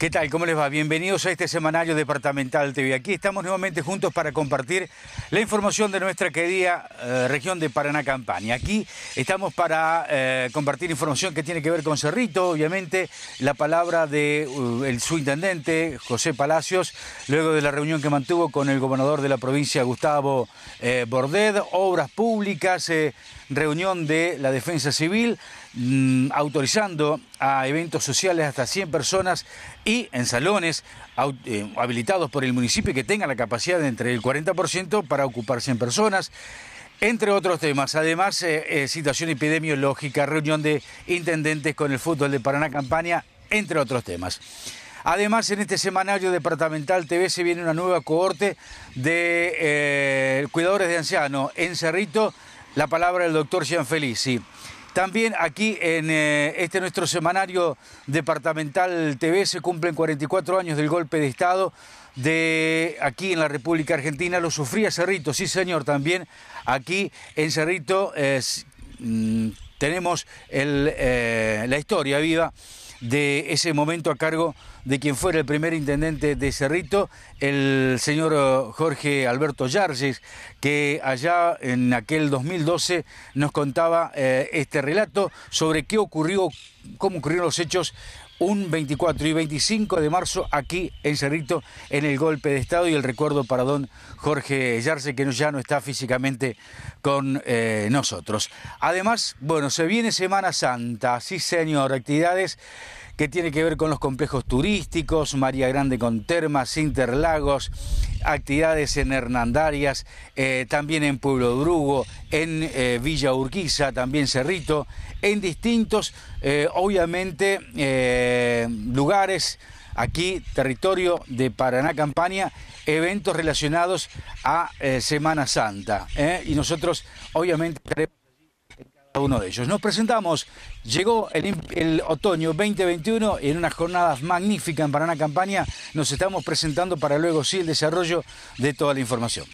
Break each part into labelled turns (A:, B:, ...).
A: ¿Qué tal? ¿Cómo les va? Bienvenidos a este semanario departamental TV. Aquí estamos nuevamente juntos para compartir la información de nuestra querida región de Paraná Campaña. Aquí estamos para compartir información que tiene que ver con Cerrito, obviamente la palabra de el subintendente José Palacios, luego de la reunión que mantuvo con el gobernador de la provincia, Gustavo Bordet, obras públicas, reunión de la Defensa Civil, autorizando a eventos sociales hasta 100 personas y en salones habilitados por el municipio que tengan la capacidad de entre el 40% para ocupar 100 personas, entre otros temas. Además, situación epidemiológica, reunión de intendentes con el fútbol de Paraná Campaña, entre otros temas. Además, en este semanario departamental TV se viene una nueva cohorte de cuidadores de ancianos en Cerrito. La palabra del doctor Gianfelici. También aquí en este nuestro semanario departamental TV se cumplen 44 años del golpe de Estado de aquí en la República Argentina. Lo sufría Cerrito, sí señor, también aquí en Cerrito tenemos la historia viva de ese momento a cargo de quien fuera el primer intendente de Cerrito, el señor Jorge Alberto Yarges, que allá en aquel 2012 nos contaba este relato sobre qué ocurrió, cómo ocurrieron los hechos un 24 y 25 de marzo aquí en Cerrito en el golpe de Estado, y el recuerdo para don Jorge Yarges, que ya no está físicamente con nosotros. Además, bueno, se viene Semana Santa, sí señor, actividades que tiene que ver con los complejos turísticos, María Grande con termas, Interlagos, actividades en Hernandarias, también en Pueblo Drugo, en Villa Urquiza, también Cerrito, en distintos, obviamente, lugares, aquí, territorio de Paraná Campaña, eventos relacionados a Semana Santa, y nosotros, obviamente, estaremos uno de ellos. Nos presentamos, llegó el otoño 2021 en una jornada magnífica en Paraná Campaña. Nos estamos presentando para luego sí el desarrollo de toda la información.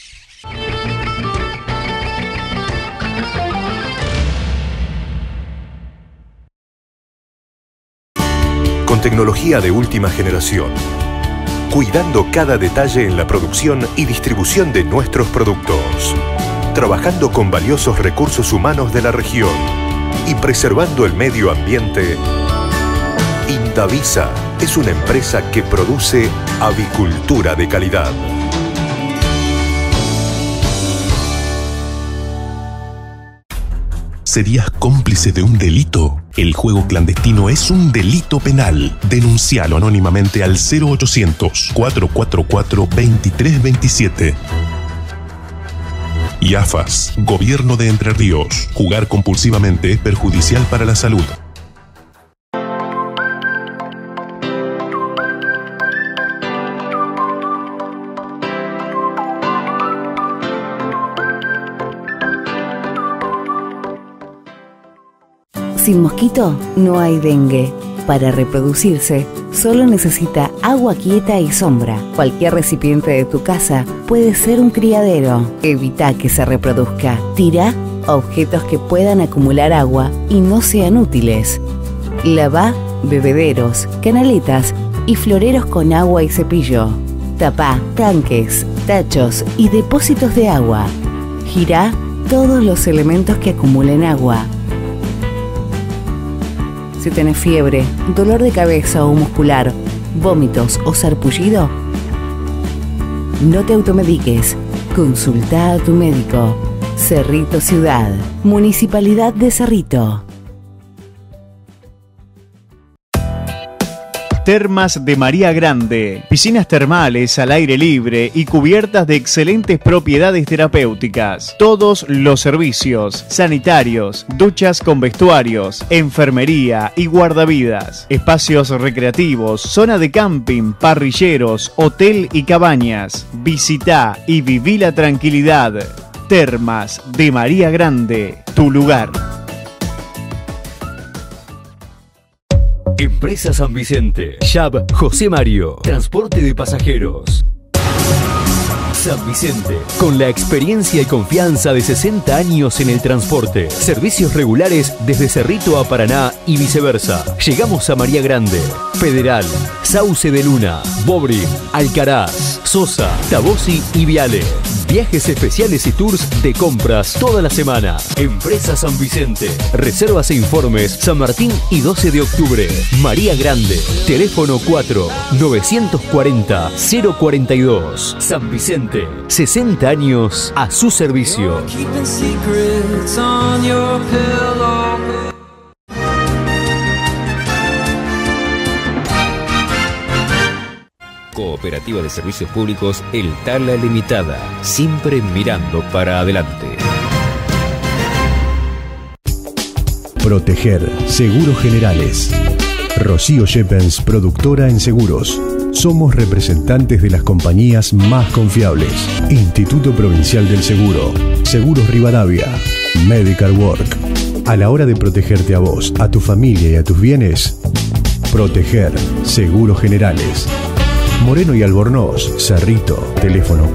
B: Con tecnología de última generación, cuidando cada detalle en la producción y distribución de nuestros productos, trabajando con valiosos recursos humanos de la región y preservando el medio ambiente. Indavisa es una empresa que produce avicultura de calidad.
C: ¿Serías cómplice de un delito? El juego clandestino es un delito penal. Denuncialo anónimamente al 0800-444-2327. IAFAS, Gobierno de Entre Ríos. Jugar compulsivamente es perjudicial para la salud.
D: Sin mosquito no hay dengue. Para reproducirse, solo necesita agua quieta y sombra. Cualquier recipiente de tu casa puede ser un criadero. Evita que se reproduzca. Tira objetos que puedan acumular agua y no sean útiles. Lava bebederos, canaletas y floreros con agua y cepillo. Tapa tanques, tachos y depósitos de agua. Gira todos los elementos que acumulen agua. Si tenés fiebre, dolor de cabeza o muscular, vómitos o sarpullido, no te automediques. Consulta a tu médico. Cerrito Ciudad, Municipalidad de Cerrito.
E: Termas de María Grande, piscinas termales al aire libre y cubiertas de excelentes propiedades terapéuticas. Todos los servicios, sanitarios, duchas con vestuarios, enfermería y guardavidas, espacios recreativos, zona de camping, parrilleros, hotel y cabañas. Visita y viví la tranquilidad. Termas de María Grande, tu lugar.
F: Empresa San Vicente. Shab José Mario. Transporte de pasajeros. San Vicente, con la experiencia y confianza de 60 años en el transporte. Servicios regulares desde Cerrito a Paraná y viceversa. Llegamos a María Grande, Federal, Sauce de Luna, Bobrin, Alcaraz, Sosa, Tabosi y Viale. Viajes especiales y tours de compras toda la semana. Empresa San Vicente. Reservas e informes San Martín y 12 de octubre. María Grande. Teléfono 4-940-042. San Vicente. 60 años a su servicio.
G: Cooperativa de Servicios Públicos El Tala Limitada, siempre mirando para adelante.
B: Proteger Seguros Generales. Rocío Shepens, productora en seguros. Somos representantes de las compañías más confiables. Instituto Provincial del Seguro, Seguros Rivadavia, Medical Work. A la hora de protegerte a vos, a tu familia y a tus bienes, Proteger Seguros Generales. Moreno y Albornoz, Cerrito, teléfono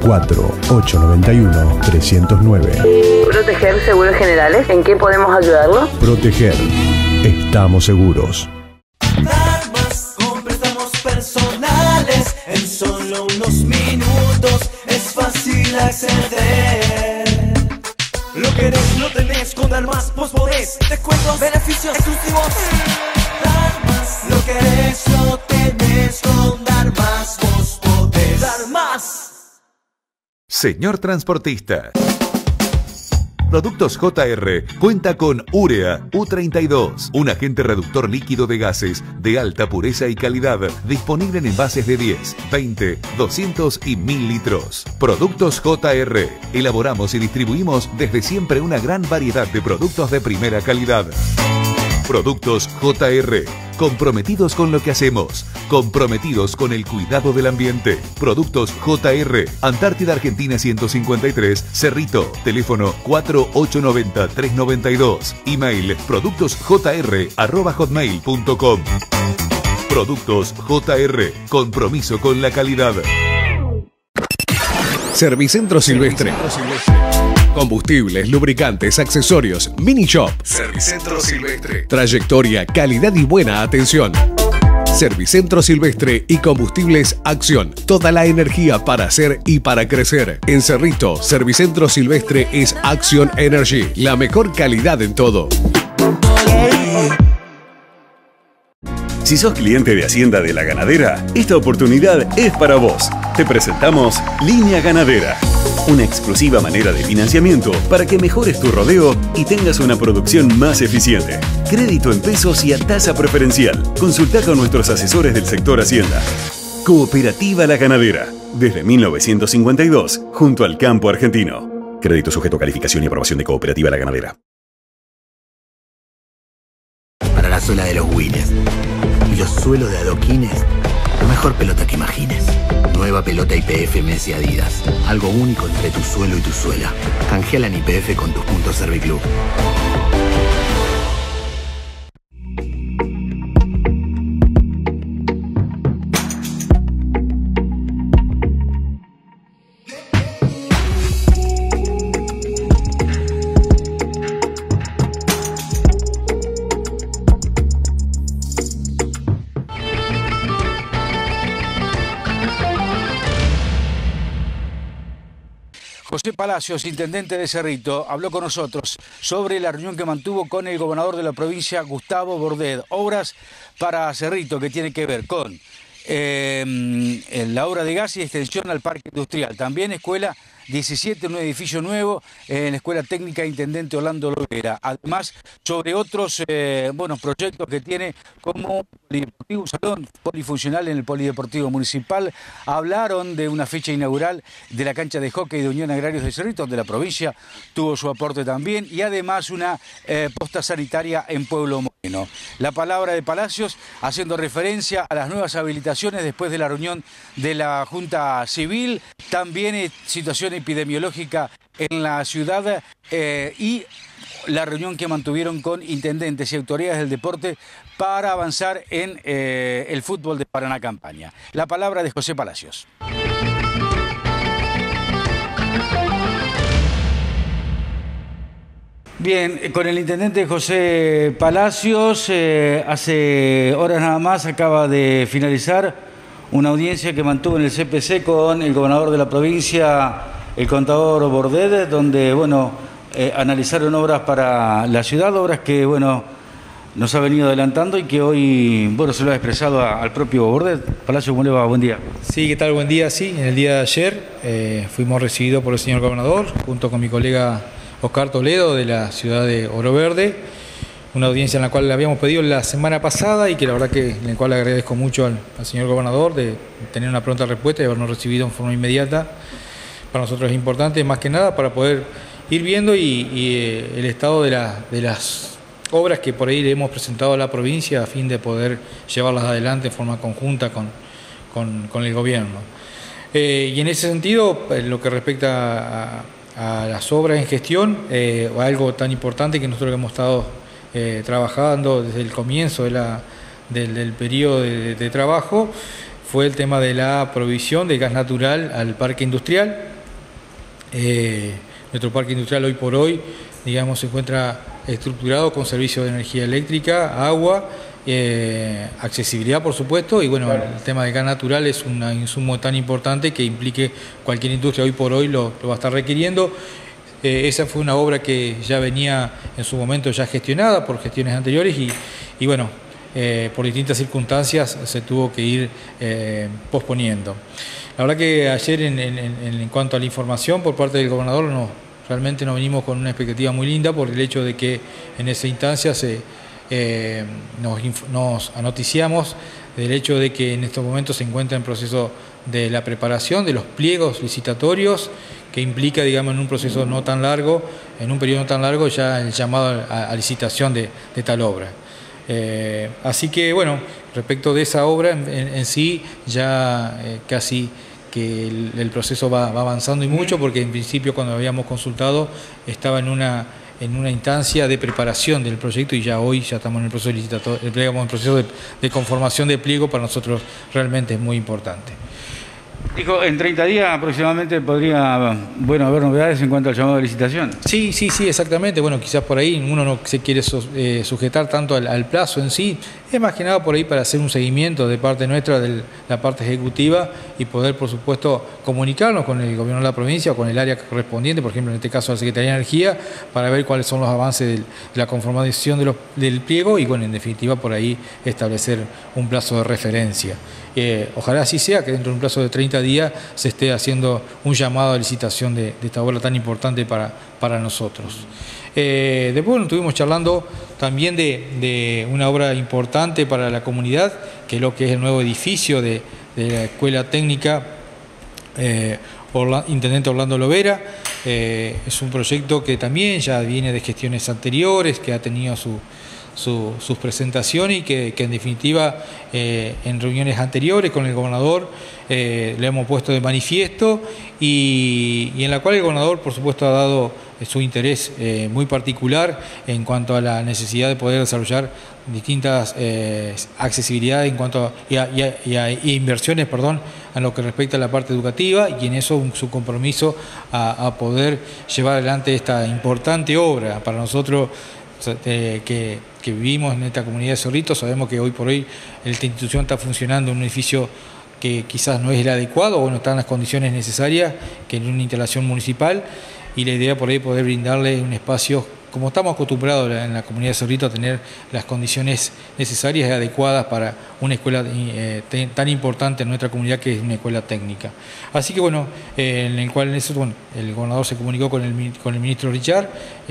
B: 4-891-309.
H: Proteger Seguros Generales, ¿en qué podemos ayudarlo?
B: Proteger, estamos seguros.
I: Darmas con préstamos personales, en solo unos minutos es fácil acceder. Lo querés, lo tenés, con Darmas vos podés. Descuentos, beneficios exclusivos. Darmas, lo querés, lo tenés, con Darmas vos podés. Darmas.
J: Señor transportista. Productos JR cuenta con Urea U32, un agente reductor líquido de gases de alta pureza y calidad, disponible en envases de 10, 20, 200 y 1000 litros. Productos JR, elaboramos y distribuimos desde siempre una gran variedad de productos de primera calidad. Productos JR, comprometidos con lo que hacemos, comprometidos con el cuidado del ambiente. Productos JR, Antártida Argentina 153, Cerrito, teléfono 4890-392, email productosjr@hotmail.com. Productos JR, compromiso con la calidad.
K: Servicentro Silvestre. Combustibles, lubricantes, accesorios, mini shop. Servicentro Silvestre. Trayectoria, calidad y buena atención. Servicentro Silvestre y Combustibles Acción. Toda la energía para hacer y para crecer. En Cerrito, Servicentro Silvestre es Action Energy. La mejor calidad en todo.
L: Si sos cliente de Hacienda de la Ganadera, esta oportunidad es para vos. Te presentamos Línea Ganadera. Una exclusiva manera de financiamiento para que mejores tu rodeo y tengas una producción más eficiente. Crédito en pesos y a tasa preferencial. Consultá con nuestros asesores del sector Hacienda. Cooperativa La Ganadera. Desde 1952, junto al campo argentino. Crédito sujeto a calificación y aprobación de Cooperativa La Ganadera.
M: Para la suela de los Winners y los suelos de adoquines, la mejor pelota que imagines. Nueva pelota YPF Messi Adidas. Algo único entre tu suelo y tu suela. Canjeala en YPF con tus puntos Serviclub.
A: José Palacios, intendente de Cerrito, habló con nosotros sobre la reunión que mantuvo con el gobernador de la provincia, Gustavo Bordet. Obras para Cerrito que tiene que ver con la obra de gas y extensión al parque industrial. También Escuela 17, un edificio nuevo en la Escuela Técnica Intendente Orlando Lovera. Además, sobre otros buenos proyectos que tiene como un salón polifuncional en el Polideportivo Municipal. Hablaron de una fecha inaugural de la cancha de hockey de Unión Agrarios de Cerrito, donde la provincia tuvo su aporte también, y además una posta sanitaria en Pueblo Moreno. La palabra de Palacios haciendo referencia a las nuevas habilitaciones después de la reunión de la Junta Civil, también situación epidemiológica en la ciudad y la reunión que mantuvieron con intendentes y autoridades del deporte para avanzar en el fútbol de Paraná Campaña. La palabra de José Palacios. Bien, con el intendente José Palacios, hace horas nada más acaba de finalizar una audiencia que mantuvo en el CPC con el gobernador de la provincia, el contador Bordet, donde, bueno, analizaron obras para la ciudad, obras que, bueno, nos ha venido adelantando y que hoy, bueno, se lo ha expresado al propio Bordet. Palacio, ¿cómo le va? Buen día.
N: Sí, ¿qué tal? Buen día. Sí, en el día de ayer fuimos recibidos por el señor gobernador, junto con mi colega Oscar Toledo de la ciudad de Oro Verde, una audiencia en la cual le habíamos pedido la semana pasada y que la verdad que en la cual le agradezco mucho al señor gobernador de tener una pronta respuesta y habernos recibido en forma inmediata. Para nosotros es importante, más que nada, para poder ir viendo y el estado de las obras que por ahí le hemos presentado a la provincia a fin de poder llevarlas adelante en forma conjunta con el gobierno. Y en ese sentido, lo que respecta a las obras en gestión, algo tan importante que nosotros hemos estado trabajando desde el comienzo del periodo de trabajo, fue el tema de la provisión de gas natural al parque industrial. Nuestro parque industrial hoy por hoy, digamos, se encuentra estructurado con servicios de energía eléctrica, agua, accesibilidad, por supuesto, y bueno, el tema del gas natural es un insumo tan importante que implique cualquier industria hoy por hoy lo va a estar requiriendo. Esa fue una obra que ya venía en su momento ya gestionada por gestiones anteriores y bueno, por distintas circunstancias se tuvo que ir posponiendo. La verdad que ayer en cuanto a la información por parte del gobernador realmente nos venimos con una expectativa muy linda por el hecho de que en esa instancia nos anoticiamos del hecho de que en estos momentos se encuentra en proceso de la preparación de los pliegos licitatorios, que implica, digamos, en un proceso no tan largo, en un periodo no tan largo, ya el llamado a licitación de tal obra. Así que, bueno, respecto de esa obra en sí, ya casi que el proceso va avanzando y mucho, porque en principio cuando habíamos consultado estaba en una instancia de preparación del proyecto y ya hoy ya estamos en el proceso licitatorio, digamos, en el proceso de conformación de pliego. Para nosotros realmente es muy importante.
A: Dijo, en 30 días aproximadamente podría, bueno, haber novedades en cuanto al llamado de licitación.
N: Sí, exactamente. Bueno, quizás por ahí uno no se quiere sujetar tanto al plazo en sí. Es más que nada por ahí para hacer un seguimiento de parte nuestra, de la parte ejecutiva, y poder, por supuesto, comunicarnos con el gobierno de la provincia o con el área correspondiente, por ejemplo, en este caso la Secretaría de Energía, para ver cuáles son los avances de la conformación del pliego y, bueno, en definitiva, por ahí establecer un plazo de referencia. Ojalá así sea, que dentro de un plazo de 30 días se esté haciendo un llamado a licitación de esta obra tan importante para nosotros. Después estuvimos charlando también de una obra importante para la comunidad, que es lo que es el nuevo edificio de la Escuela Técnica Intendente Orlando Lovera. Es un proyecto que también ya viene de gestiones anteriores, que ha tenido sus presentaciones y que en definitiva en reuniones anteriores con el gobernador le hemos puesto de manifiesto y en la cual el gobernador, por supuesto, ha dado su interés muy particular en cuanto a la necesidad de poder desarrollar distintas accesibilidades en cuanto a inversiones, en lo que respecta a la parte educativa, y en eso su compromiso a poder llevar adelante esta importante obra. Para nosotros que vivimos en esta comunidad de Cerrito, sabemos que hoy por hoy esta institución está funcionando en un edificio que quizás no es el adecuado o no está en las condiciones necesarias, que en una instalación municipal, y la idea por ahí poder brindarle un espacio, como estamos acostumbrados en la comunidad de Cerrito, a tener las condiciones necesarias y adecuadas para una escuela tan importante en nuestra comunidad, que es una escuela técnica. Así que bueno, en el cual el gobernador se comunicó con el ministro Richard.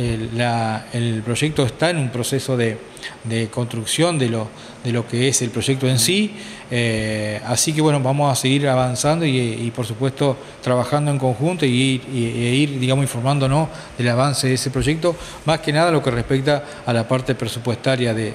N: El proyecto está en un proceso de construcción de lo que es el proyecto en sí. Así que bueno, vamos a seguir avanzando y por supuesto trabajando en conjunto e ir, digamos, informándonos del avance de ese proyecto, más que nada lo que respecta a la parte presupuestaria de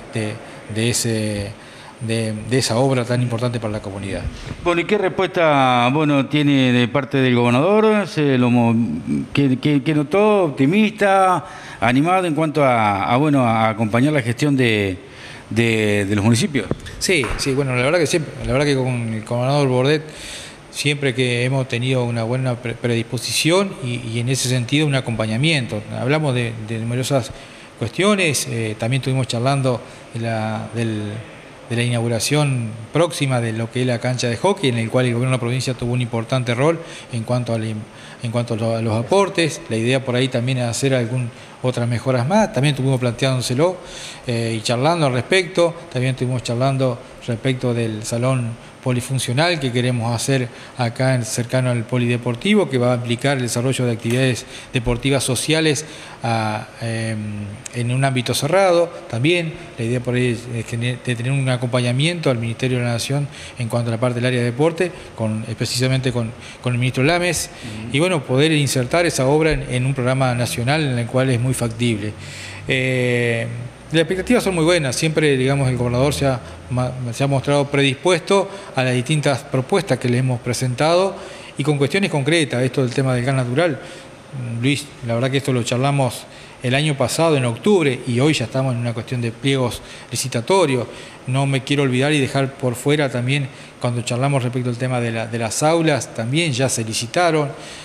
N: esa obra tan importante para la comunidad.
A: Bueno, ¿y qué respuesta tiene de parte del gobernador? ¿Qué notó? ¿Optimista? ¿Animado en cuanto a acompañar la gestión de los municipios?
N: Sí, bueno, la verdad que con el gobernador Bordet siempre que hemos tenido una buena predisposición y en ese sentido un acompañamiento. Hablamos de numerosas cuestiones, también estuvimos charlando de la inauguración próxima de lo que es la cancha de hockey, en el cual el gobierno de la provincia tuvo un importante rol en cuanto a los aportes. La idea por ahí también es hacer otras mejoras más, también estuvimos planteándoselo y charlando al respecto. También estuvimos charlando respecto del salón polifuncional que queremos hacer acá cercano al polideportivo, que va a implicar el desarrollo de actividades deportivas sociales en un ámbito cerrado. También la idea por ahí es de tener un acompañamiento al Ministerio de la Nación en cuanto a la parte del área de deporte, precisamente con el ministro Lames, y bueno, poder insertar esa obra en un programa nacional en el cual es muy factible. Las expectativas son muy buenas, siempre digamos el gobernador se ha mostrado predispuesto a las distintas propuestas que le hemos presentado y con cuestiones concretas. Esto del tema del gas natural, Luis, la verdad que esto lo charlamos el año pasado en octubre y hoy ya estamos en una cuestión de pliegos licitatorios. No me quiero olvidar y dejar por fuera también cuando charlamos respecto al tema de las aulas, también ya se licitaron.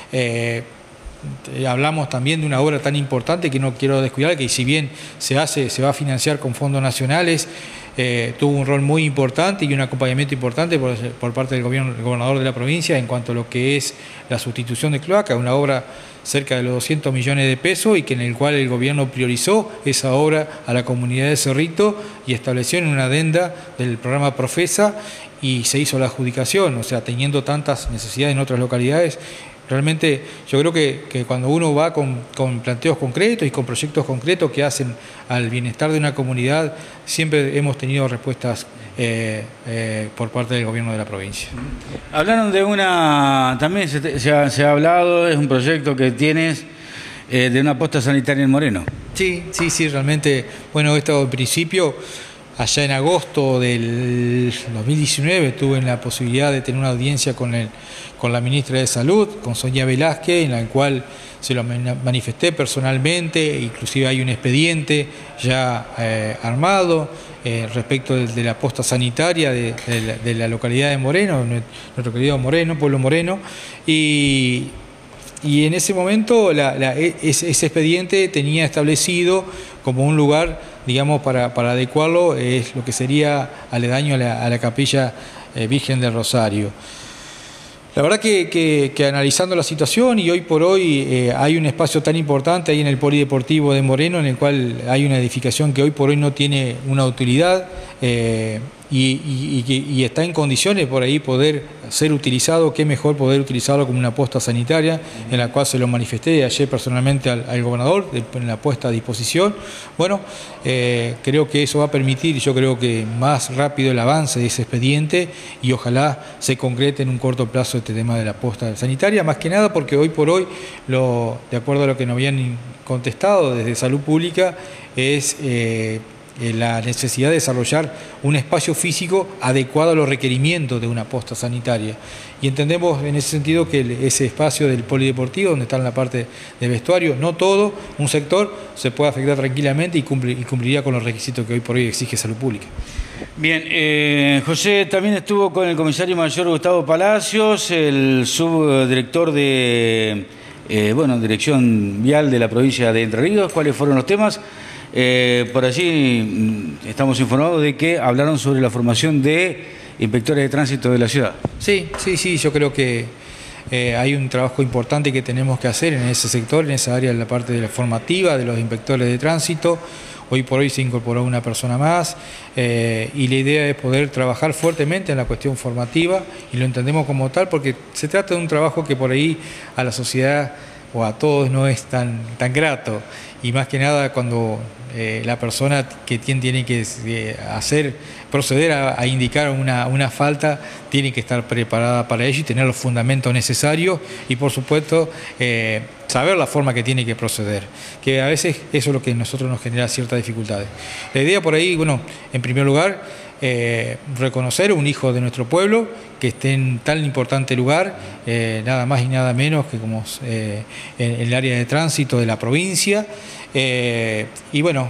N: Hablamos también de una obra tan importante que no quiero descuidar, que si bien se va a financiar con fondos nacionales, tuvo un rol muy importante y un acompañamiento importante por parte del gobernador de la provincia en cuanto a lo que es la sustitución de cloaca, una obra cerca de los 200 millones de pesos y que en el cual el gobierno priorizó esa obra a la comunidad de Cerrito y estableció en una adenda del programa Profesa y se hizo la adjudicación, o sea, teniendo tantas necesidades en otras localidades. Realmente yo creo que cuando uno va con planteos concretos y con proyectos concretos que hacen al bienestar de una comunidad, siempre hemos tenido respuestas por parte del gobierno de la provincia.
A: Hablaron de también se ha hablado, es un proyecto que tienes de una posta sanitaria en Moreno.
N: Sí, realmente, bueno, esto en principio, allá en agosto del 2019 tuve la posibilidad de tener una audiencia con la ministra de Salud, con Sonia Velázquez, en la cual se lo manifesté personalmente, inclusive hay un expediente ya armado respecto de la posta sanitaria de la localidad de Moreno, nuestro querido Moreno, pueblo Moreno, y en ese momento ese expediente tenía establecido como un lugar, digamos, para adecuarlo, es lo que sería aledaño a la capilla Virgen del Rosario. La verdad que analizando la situación, y hoy por hoy hay un espacio tan importante ahí en el polideportivo de Moreno, en el cual hay una edificación que hoy por hoy no tiene una utilidad y está en condiciones por ahí poder ser utilizado. Qué mejor poder utilizarlo como una posta sanitaria, en la cual se lo manifesté ayer personalmente al gobernador en la puesta a disposición. Bueno, creo que eso va a permitir, yo creo que más rápido el avance de ese expediente y ojalá se concrete en un corto plazo este tema de la posta sanitaria, más que nada porque hoy por hoy, de acuerdo a lo que nos habían contestado desde Salud Pública, es la necesidad de desarrollar un espacio físico adecuado a los requerimientos de una posta sanitaria. Y entendemos en ese sentido que ese espacio del polideportivo, donde está en la parte de vestuario, no todo, un sector se puede afectar tranquilamente y cumpliría con los requisitos que hoy por hoy exige Salud Pública.
A: Bien, José también estuvo con el comisario mayor Gustavo Palacios, el subdirector de Dirección Vial de la provincia de Entre Ríos. ¿Cuáles fueron los temas? Por allí estamos informados de que hablaron sobre la formación de inspectores de tránsito de la ciudad.
N: Sí, yo creo que hay un trabajo importante que tenemos que hacer en ese sector, en esa área de la parte de la formativa de los inspectores de tránsito. Hoy por hoy se incorporó una persona más y la idea es poder trabajar fuertemente en la cuestión formativa y lo entendemos como tal porque se trata de un trabajo que por ahí a la sociedad o a todos no es tan grato y más que nada cuando la persona que tiene que proceder a indicar una falta tiene que estar preparada para ello y tener los fundamentos necesarios y por supuesto saber la forma que tiene que proceder, que a veces eso es lo que a nosotros nos genera ciertas dificultades. La idea por ahí, bueno, en primer lugar, reconocer un hijo de nuestro pueblo que esté en tan importante lugar, nada más y nada menos que como en el área de tránsito de la provincia, y bueno,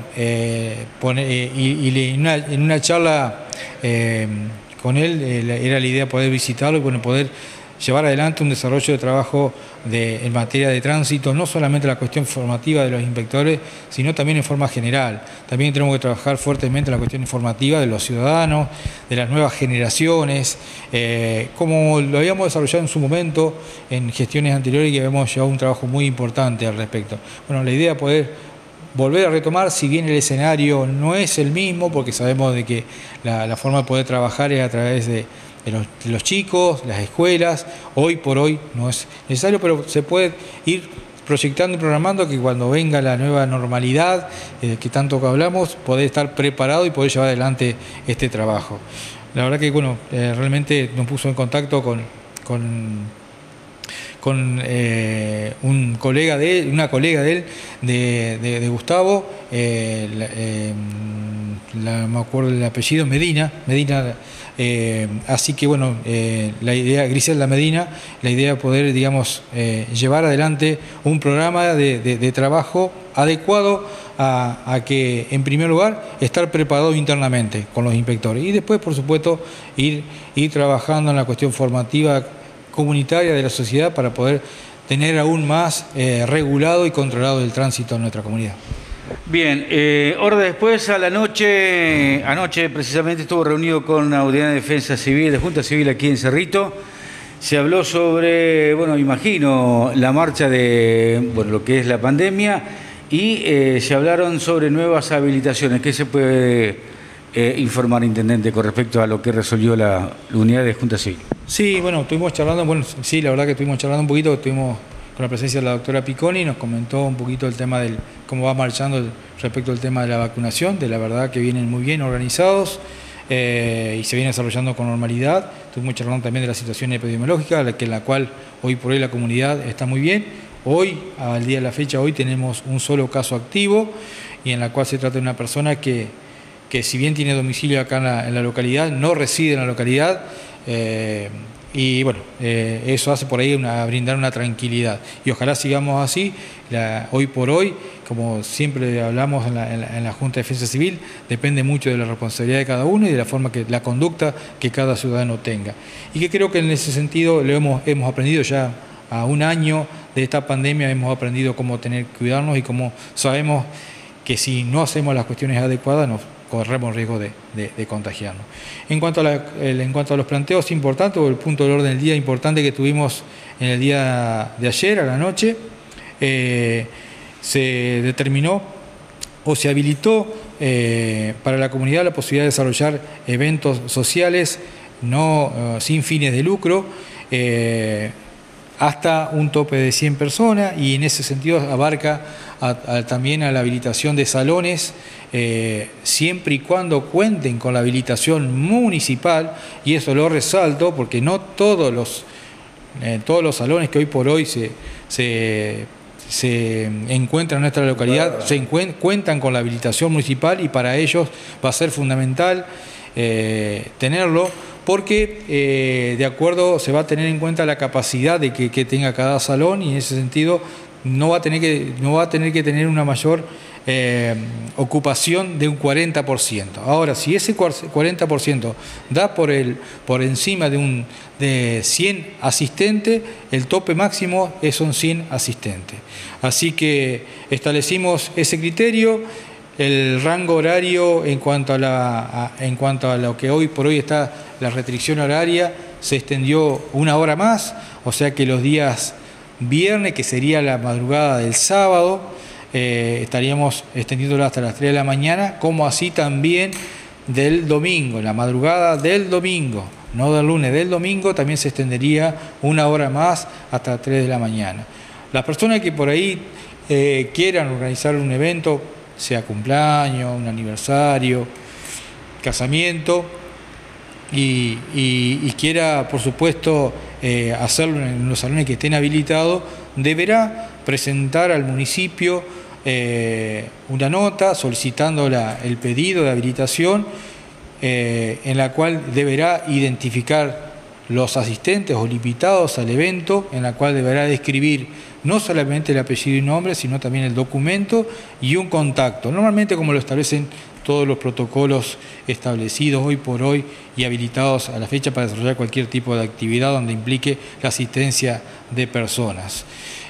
N: en una charla con él era la idea poder visitarlo y bueno, poder llevar adelante un desarrollo de trabajo en materia de tránsito, no solamente la cuestión formativa de los inspectores, sino también en forma general. También tenemos que trabajar fuertemente en la cuestión informativa de los ciudadanos, de las nuevas generaciones, como lo habíamos desarrollado en su momento en gestiones anteriores y que habíamos llevado un trabajo muy importante al respecto. Bueno, la idea es poder volver a retomar, si bien el escenario no es el mismo, porque sabemos de que la forma de poder trabajar es a través de los chicos, las escuelas. Hoy por hoy no es necesario, pero se puede ir proyectando y programando que cuando venga la nueva normalidad, que tanto que hablamos, poder estar preparado y poder llevar adelante este trabajo. La verdad que bueno, realmente nos puso en contacto con una colega de él, de Gustavo, me acuerdo del apellido, Medina, así que bueno, la idea, Griselda Medina, la idea de poder, digamos, llevar adelante un programa de trabajo adecuado a que, en primer lugar, estar preparado internamente con los inspectores y después, por supuesto, ir trabajando en la cuestión formativa comunitaria de la sociedad para poder tener aún más regulado y controlado el tránsito en nuestra comunidad.
A: Bien, hora después, a la noche, anoche precisamente estuvo reunido con la Unidad de Defensa Civil, de Junta Civil aquí en Cerrito. Se habló sobre, bueno, imagino, la marcha de, bueno, lo que es la pandemia y se hablaron sobre nuevas habilitaciones. ¿Qué se puede informar, Intendente, con respecto a lo que resolvió la Unidad de Junta Civil?
N: Sí, bueno, estuvimos charlando, sí, la verdad que estuvimos charlando un poquito, estuvimos con la presencia de la doctora Picconi, nos comentó un poquito el tema del cómo va marchando respecto al tema de la vacunación, de la verdad que vienen muy bien organizados y se viene desarrollando con normalidad. Estuvimos charlando también de la situación epidemiológica, en la cual hoy por hoy la comunidad está muy bien. Hoy, al día de la fecha, hoy tenemos un solo caso activo y en la cual se trata de una persona que si bien tiene domicilio acá en la localidad, no reside en la localidad, y bueno, eso hace por ahí brindar una tranquilidad y ojalá sigamos así. Hoy por hoy, como siempre hablamos en la Junta de Defensa Civil, depende mucho de la responsabilidad de cada uno y de la conducta que cada ciudadano tenga, y que creo que en ese sentido hemos aprendido ya a un año de esta pandemia, hemos aprendido cómo tener que cuidarnos y cómo sabemos que si no hacemos las cuestiones adecuadas nos corremos riesgo de contagiarnos. En cuanto a los planteos importantes, o el punto del orden del día importante que tuvimos en el día de ayer, a la noche, se determinó o se habilitó para la comunidad la posibilidad de desarrollar eventos sociales sin fines de lucro, hasta un tope de 100 personas, y en ese sentido abarca también a la habilitación de salones, siempre y cuando cuenten con la habilitación municipal, y eso lo resalto porque no todos los salones que hoy por hoy se encuentran en nuestra localidad cuentan con la habilitación municipal, y para ellos va a ser fundamental tenerlo, porque de acuerdo se va a tener en cuenta la capacidad que tenga cada salón, y en ese sentido no va a tener que tener una mayor ocupación de un 40%. Ahora, si ese 40% da por encima de 100 asistentes, el tope máximo son 100 asistentes. Así que establecimos ese criterio. El rango horario en cuanto a lo que hoy por hoy está la restricción horaria se extendió 1 hora más, o sea que los días viernes, que sería la madrugada del sábado, estaríamos extendiéndolo hasta las 3 de la mañana, como así también del domingo, la madrugada del domingo, no del lunes, del domingo también se extendería 1 hora más hasta las 3 de la mañana. Las personas que por ahí quieran organizar un evento, sea cumpleaños, un aniversario, casamiento, y quiera, por supuesto, hacerlo en los salones que estén habilitados, deberá presentar al municipio una nota solicitando el pedido de habilitación, en la cual deberá identificar los asistentes o invitados al evento, en la cual deberá describir no solamente el apellido y nombre, sino también el documento y un contacto. Normalmente, como lo establecen todos los protocolos establecidos hoy por hoy y habilitados a la fecha para desarrollar cualquier tipo de actividad donde implique la asistencia de personas.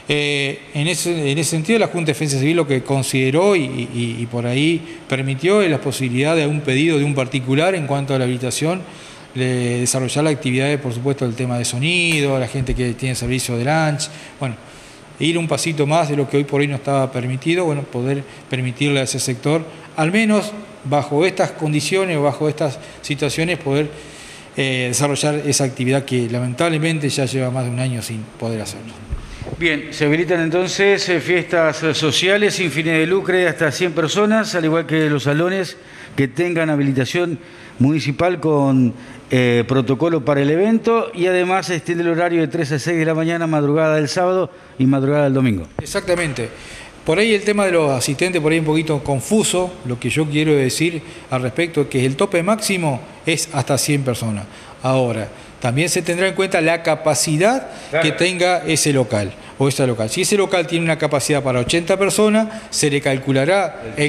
N: En ese sentido, la Junta de Defensa Civil lo que consideró y por ahí permitió es la posibilidad de un pedido de un particular en cuanto a la habilitación, de desarrollar la actividad, por supuesto, el tema de sonido, la gente que tiene servicio de lunch, bueno, ir un pasito más de lo que hoy por hoy no estaba permitido, bueno, poder permitirle a ese sector, al menos bajo estas condiciones o bajo estas situaciones, poder desarrollar esa actividad que lamentablemente ya lleva más de un año sin poder hacerlo.
A: Bien, se habilitan entonces fiestas sociales sin fines de lucro de hasta 100 personas, al igual que los salones que tengan habilitación municipal con protocolo para el evento, y además se extiende el horario de 3 a 6 de la mañana, madrugada del sábado y madrugada del domingo.
N: Exactamente. Por ahí el tema de los asistentes, por ahí un poquito confuso, lo que yo quiero decir al respecto es que el tope máximo es hasta 100 personas. Ahora, también se tendrá en cuenta la capacidad que tenga ese local o esa local. Si ese local tiene una capacidad para 80 personas, se le calculará el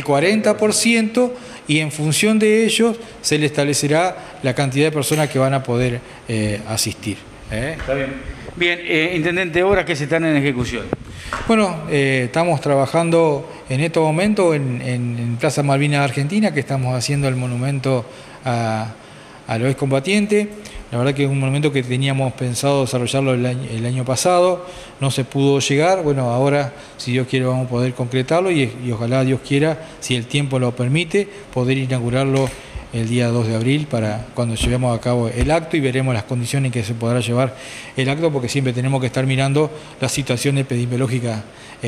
N: 40% y en función de ellos se le establecerá la cantidad de personas que van a poder asistir.
A: Está bien. Bien, Intendente, obras que se están en ejecución.
N: Bueno, estamos trabajando en estos momentos en Plaza Malvinas Argentina, que estamos haciendo el monumento a los excombatientes. La verdad que es un monumento que teníamos pensado desarrollarlo el año pasado, no se pudo llegar. Bueno, ahora, si Dios quiere, vamos a poder concretarlo y ojalá Dios quiera, si el tiempo lo permite, poder inaugurarlo el día 2 de abril para cuando llevemos a cabo el acto, y veremos las condiciones en que se podrá llevar el acto, porque siempre tenemos que estar mirando la situación epidemiológica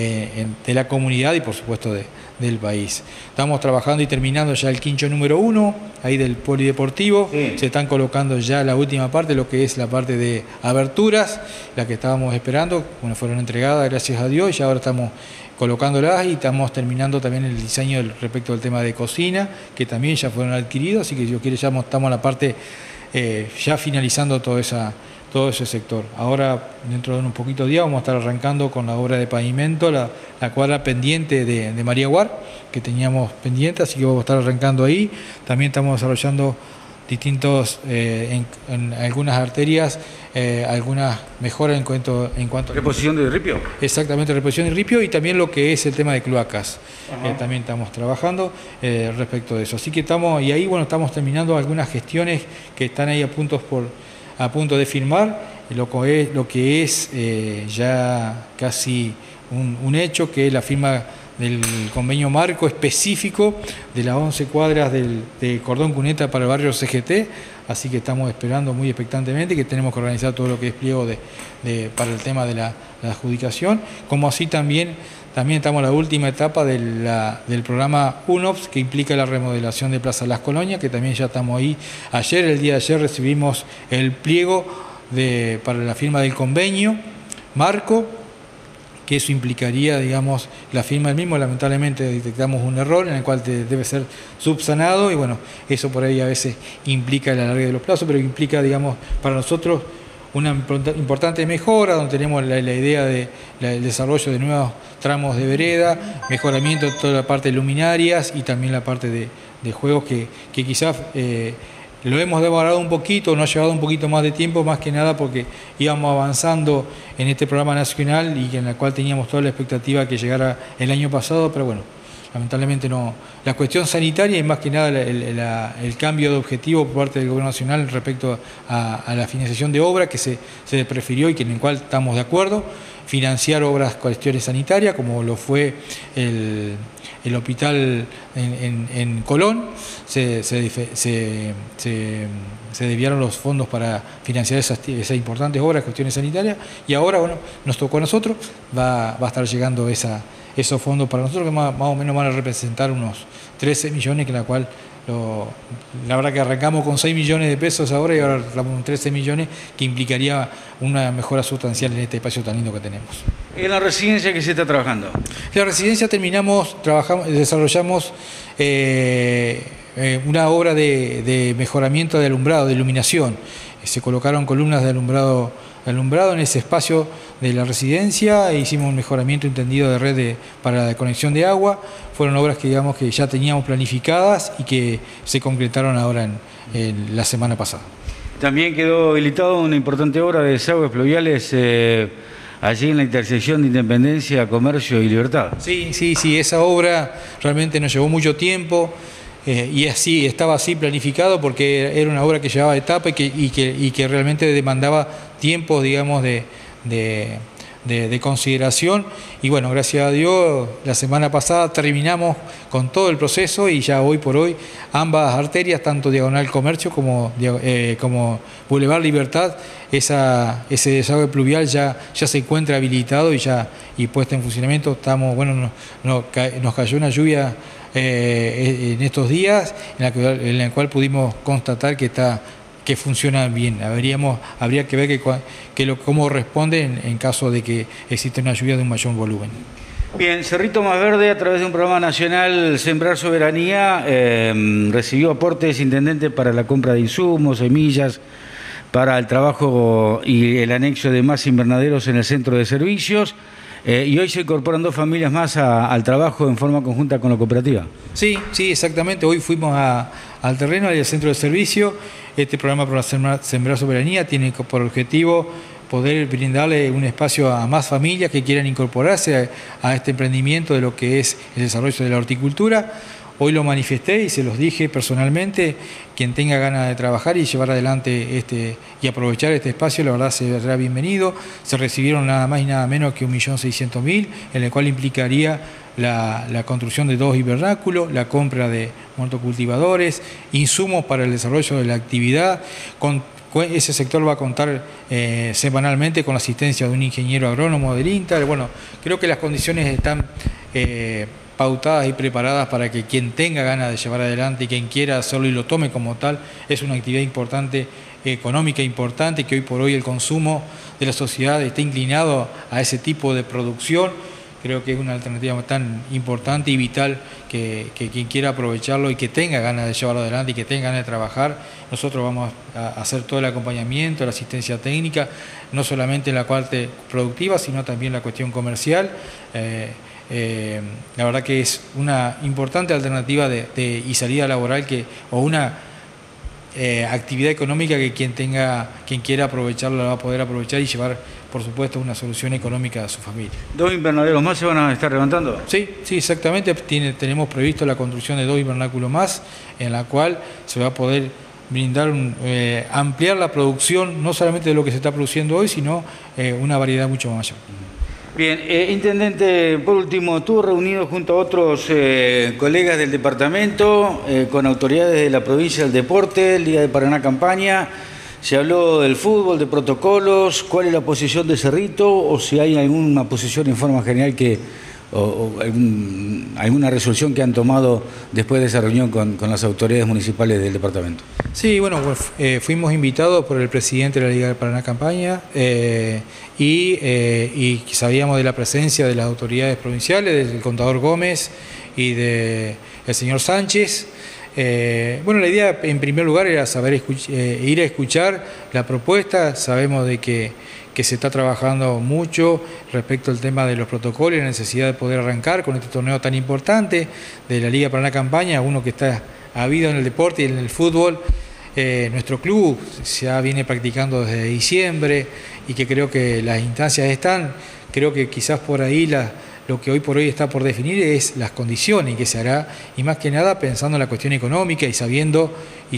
N: de la comunidad y por supuesto del país. Estamos trabajando y terminando ya el quincho número 1, ahí del polideportivo. Sí. Se están colocando ya la última parte, lo que es la parte de aberturas, la que estábamos esperando, bueno, fueron entregadas, gracias a Dios, y ahora estamos colocándolas y estamos terminando también el diseño respecto al tema de cocina, que también ya fueron adquiridos, así que si Dios quiere ya estamos en la parte, ya finalizando todo ese sector. Ahora, dentro de un poquito de días, vamos a estar arrancando con la obra de pavimento, la cuadra pendiente de María Guar, que teníamos pendiente, así que vamos a estar arrancando ahí. También estamos desarrollando distintos, en algunas arterias, algunas mejoras en cuanto a...
A: ¿Reposición de ripio?
N: Exactamente, reposición de ripio, y también lo que es el tema de cloacas. También estamos trabajando respecto de eso. Así que estamos, y ahí bueno, estamos terminando algunas gestiones que están ahí a punto de firmar, lo que es ya casi un hecho, que es la firma del convenio marco específico de las 11 cuadras de Cordón Cuneta para el barrio CGT, así que estamos esperando muy expectantemente, que tenemos que organizar todo lo que es pliego para el tema de la adjudicación, como así también estamos en la última etapa del programa UNOPS, que implica la remodelación de Plaza Las Colonias, que también ya estamos ahí. El día de ayer recibimos el pliego para la firma del convenio marco, que eso implicaría, digamos, la firma del mismo. Lamentablemente detectamos un error en el cual debe ser subsanado, y bueno, eso por ahí a veces implica el alargue de los plazos, pero implica, digamos, para nosotros una importante mejora, donde tenemos la idea del desarrollo de nuevos tramos de vereda, mejoramiento de toda la parte de luminarias y también la parte de juegos que quizás lo hemos demorado un poquito, nos ha llevado un poquito más de tiempo, más que nada porque íbamos avanzando en este programa nacional y en la cual teníamos toda la expectativa que llegara el año pasado, pero bueno, lamentablemente no. La cuestión sanitaria y más que nada el cambio de objetivo por parte del Gobierno Nacional respecto a la financiación de obras que se prefirió y en el cual estamos de acuerdo, financiar obras, cuestiones sanitarias, como lo fue el hospital en Colón. Se desviaron los fondos para financiar esas importantes obras, cuestiones sanitarias, y ahora, bueno, nos tocó a nosotros, va a estar llegando esos fondos para nosotros, que más o menos van a representar unos 13 millones, que la cual, la verdad que arrancamos con 6 millones de pesos ahora y ahora estamos con 13 millones, que implicaría una mejora sustancial en este espacio tan lindo que tenemos.
A: ¿En la residencia que se está trabajando?
N: En la residencia desarrollamos una obra de mejoramiento de alumbrado, de iluminación. Se colocaron columnas de alumbrado alumbrado en ese espacio de la residencia, e hicimos un mejoramiento entendido de red para la conexión de agua. Fueron obras que, digamos, que ya teníamos planificadas y que se concretaron ahora en la semana pasada.
A: También quedó habilitada una importante obra de desagües pluviales allí en la intersección de Independencia, Comercio y Libertad.
N: Sí, esa obra realmente nos llevó mucho tiempo. Y estaba así planificado porque era una obra que llevaba etapa y que realmente demandaba tiempos, digamos, de consideración. Y bueno, gracias a Dios, la semana pasada terminamos con todo el proceso y ya hoy por hoy ambas arterias, tanto Diagonal Comercio como Boulevard Libertad, ese desagüe pluvial ya se encuentra habilitado y puesta en funcionamiento. Nos cayó una lluvia en estos días en la cual pudimos constatar que funciona bien. Habría que ver cómo responde en caso de que exista una lluvia de un mayor volumen.
A: Bien, Cerrito Más Verde, a través de un programa nacional Sembrar Soberanía, recibió aportes, intendente, para la compra de insumos, semillas, para el trabajo y el anexo de más invernaderos en el centro de servicios. Y hoy se incorporan 2 familias más al trabajo en forma conjunta con la cooperativa.
N: Sí, exactamente. Hoy fuimos al terreno, al centro de servicio. Este programa para Sembrar Soberanía tiene por objetivo poder brindarle un espacio a más familias que quieran incorporarse a este emprendimiento de lo que es el desarrollo de la horticultura. Hoy lo manifesté y se los dije personalmente: quien tenga ganas de trabajar y llevar adelante y aprovechar este espacio, la verdad será bienvenido. Se recibieron nada más y nada menos que 1.600.000, en el cual implicaría la construcción de 2 hibernáculos, la compra de monocultivadores, insumos para el desarrollo de la actividad. Ese sector va a contar semanalmente con la asistencia de un ingeniero agrónomo del INTA. Bueno, creo que las condiciones están pautadas y preparadas para que quien tenga ganas de llevar adelante y quien quiera hacerlo y lo tome como tal. Es una actividad importante, económica importante, que hoy por hoy el consumo de la sociedad está inclinado a ese tipo de producción. Creo que es una alternativa tan importante y vital que quien quiera aprovecharlo y que tenga ganas de llevarlo adelante y que tenga ganas de trabajar, nosotros vamos a hacer todo el acompañamiento, la asistencia técnica, no solamente en la parte productiva, sino también la cuestión comercial. La verdad que es una importante alternativa y salida laboral o una actividad económica que quien quiera aprovecharla la va a poder aprovechar y llevar, por supuesto, una solución económica a su familia.
A: 2 invernaderos más se van a estar levantando.
N: Sí, exactamente. Tenemos previsto la construcción de 2 invernáculos más, en la cual se va a poder brindar ampliar la producción, no solamente de lo que se está produciendo hoy, sino una variedad mucho mayor.
A: Bien, intendente, por último, estuvo reunido junto a otros colegas del departamento, con autoridades de la provincia del deporte, el Día de Paraná Campaña. Se habló del fútbol, de protocolos, cuál es la posición de Cerrito, o si hay alguna posición en forma general o alguna resolución que han tomado después de esa reunión con las autoridades municipales del departamento.
N: Sí, bueno, fuimos invitados por el presidente de la Liga de Paraná Campaña y sabíamos de la presencia de las autoridades provinciales, del contador Gómez y del señor Sánchez. Bueno, la idea en primer lugar era ir a escuchar la propuesta. Sabemos de que se está trabajando mucho respecto al tema de los protocolos y la necesidad de poder arrancar con este torneo tan importante de la Liga Paraná Campaña, uno que está habido en el deporte y en el fútbol. Nuestro club ya viene practicando desde diciembre y que creo que las instancias están, creo que quizás por ahí lo que hoy por hoy está por definir es las condiciones y que se hará, y más que nada pensando en la cuestión económica y sabiendo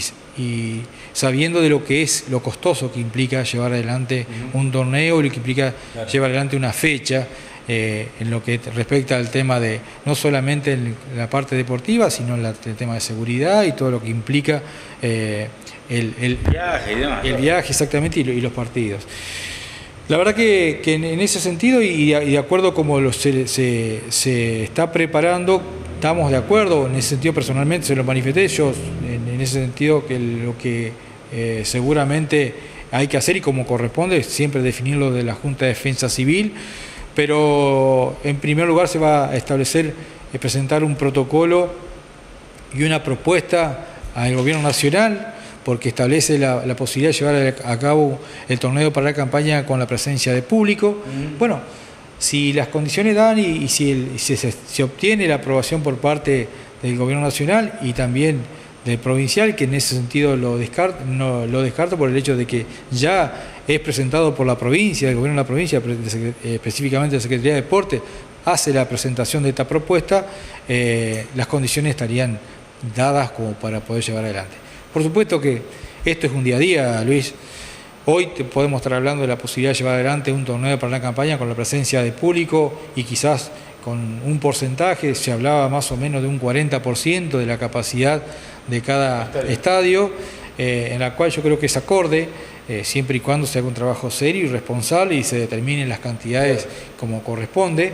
N: de lo que es lo costoso que implica llevar adelante un torneo y lo que implica llevar adelante una fecha, en lo que respecta al tema de no solamente en la parte deportiva, sino en el tema de seguridad y todo lo que implica el viaje exactamente y los partidos. La verdad que en ese sentido y de acuerdo como se está preparando, estamos de acuerdo. En ese sentido personalmente se lo manifesté yo, en ese sentido que lo que seguramente hay que hacer y como corresponde, siempre definirlo de la Junta de Defensa Civil, pero en primer lugar se va a establecer, presentar un protocolo y una propuesta al Gobierno Nacional porque establece la posibilidad de llevar a cabo el torneo para la campaña con la presencia de público. Bueno, si las condiciones dan y si se obtiene la aprobación por parte del Gobierno Nacional y también del provincial, que en ese sentido lo descarto por el hecho de que ya es presentado por la provincia, el Gobierno de la provincia, específicamente la Secretaría de Deporte, hace la presentación de esta propuesta, las condiciones estarían dadas como para poder llevar adelante. Por supuesto que esto es un día a día, Luis. Hoy podemos estar hablando de la posibilidad de llevar adelante un torneo para la campaña con la presencia de público y quizás con un porcentaje, se hablaba más o menos de un 40% de la capacidad de cada estadio, en la cual yo creo que es acorde, siempre y cuando se haga un trabajo serio y responsable y se determinen las cantidades como corresponde.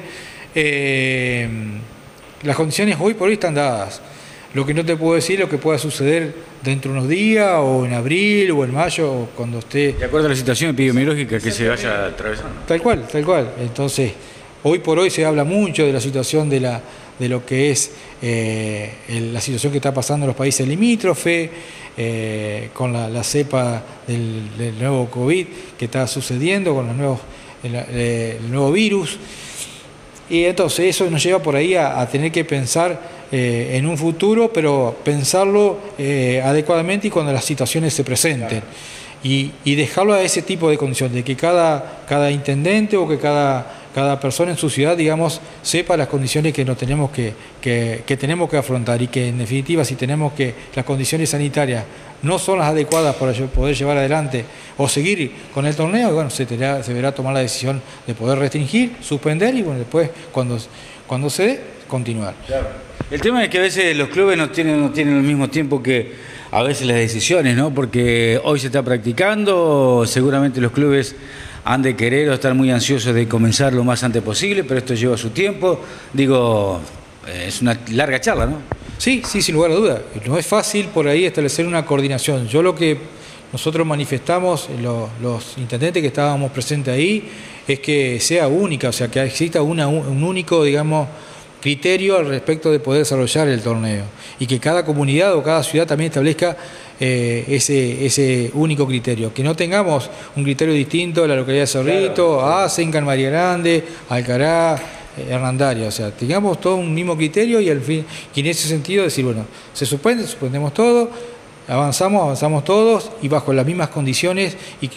N: Las condiciones hoy por hoy están dadas. Lo que no te puedo decir es lo que pueda suceder dentro de unos días, o en abril, o en mayo, o cuando esté...
A: De acuerdo a la situación epidemiológica que se vaya atravesando.
N: Tal cual, tal cual. Entonces, hoy por hoy se habla mucho de la situación de lo que es la situación que está pasando en los países limítrofes, con la cepa del nuevo COVID que está sucediendo, con el nuevo virus. Y entonces eso nos lleva por ahí a tener que pensar en un futuro, pero pensarlo adecuadamente y cuando las situaciones se presenten. Y dejarlo a ese tipo de condiciones, de que cada intendente o que cada persona en su ciudad, digamos, sepa las condiciones que nos tenemos que tenemos que afrontar, y que en definitiva, si tenemos que las condiciones sanitarias no son las adecuadas para poder llevar adelante o seguir con el torneo, bueno, se deberá tomar la decisión de poder restringir, suspender y bueno, después cuando se dé, continuar.
A: Claro. El tema es que a veces los clubes no tienen el mismo tiempo que a veces las decisiones, ¿no? Porque hoy se está practicando, seguramente los clubes han de querer o estar muy ansiosos de comenzar lo más antes posible, pero esto lleva su tiempo. Digo, es una larga charla, ¿no?
N: Sí, sin lugar a duda. No es fácil por ahí establecer una coordinación. Yo lo que nosotros manifestamos, los intendentes que estábamos presentes ahí, es que sea única, o sea, que exista un único, digamos, criterio al respecto de poder desarrollar el torneo, y que cada comunidad o cada ciudad también establezca ese único criterio, que no tengamos un criterio distinto de la localidad de Cerrito, Asencan, María Grande, Alcará, Hernandaria, o sea, tengamos todo un mismo criterio y al fin, y en ese sentido decir, bueno, suspendemos todo, avanzamos todos y bajo las mismas condiciones y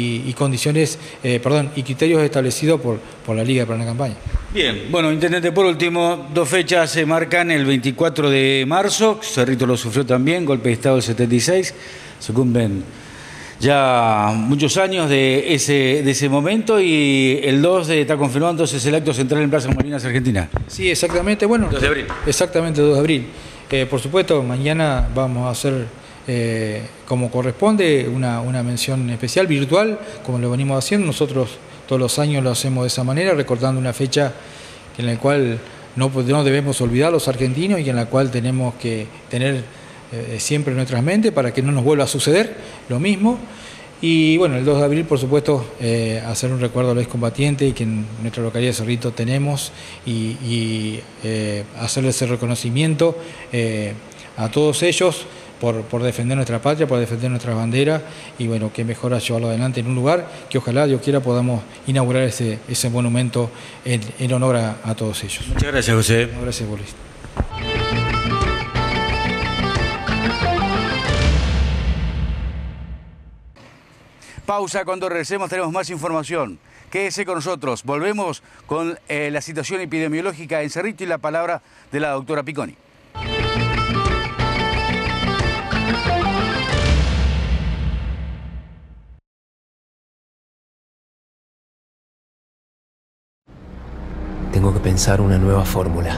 N: criterios establecidos por la Liga para la campaña.
A: Bien, bueno, intendente, por último, 2 fechas se marcan: el 24 de marzo, Cerrito lo sufrió también, golpe de Estado del 76, se cumplen ya muchos años de ese momento, y el 2 está confirmado entonces el acto central en Plaza Malvinas, Argentina.
N: Sí, exactamente, bueno.
A: 2 de abril.
N: Exactamente, 2 de abril. Por supuesto, mañana vamos a hacer, como corresponde, una mención especial, virtual, como lo venimos haciendo. Nosotros todos los años lo hacemos de esa manera, recordando una fecha en la cual no debemos olvidar los argentinos y en la cual tenemos que tener siempre en nuestras mentes para que no nos vuelva a suceder lo mismo. Y bueno, el 2 de abril, por supuesto, hacer un recuerdo a los excombatientes que en nuestra localidad de Cerrito tenemos, y hacerles ese reconocimiento a todos ellos por defender nuestra patria, por defender nuestras banderas, y bueno, qué mejor llevarlo adelante en un lugar que ojalá, Dios quiera, podamos inaugurar ese monumento en honor a todos ellos.
A: Muchas gracias, José.
N: Gracias, Boris.
A: Pausa, cuando regresemos tenemos más información. Quédese con nosotros, volvemos con la situación epidemiológica en Cerrito y la palabra de la doctora Picconi.
O: Tengo que pensar una nueva fórmula.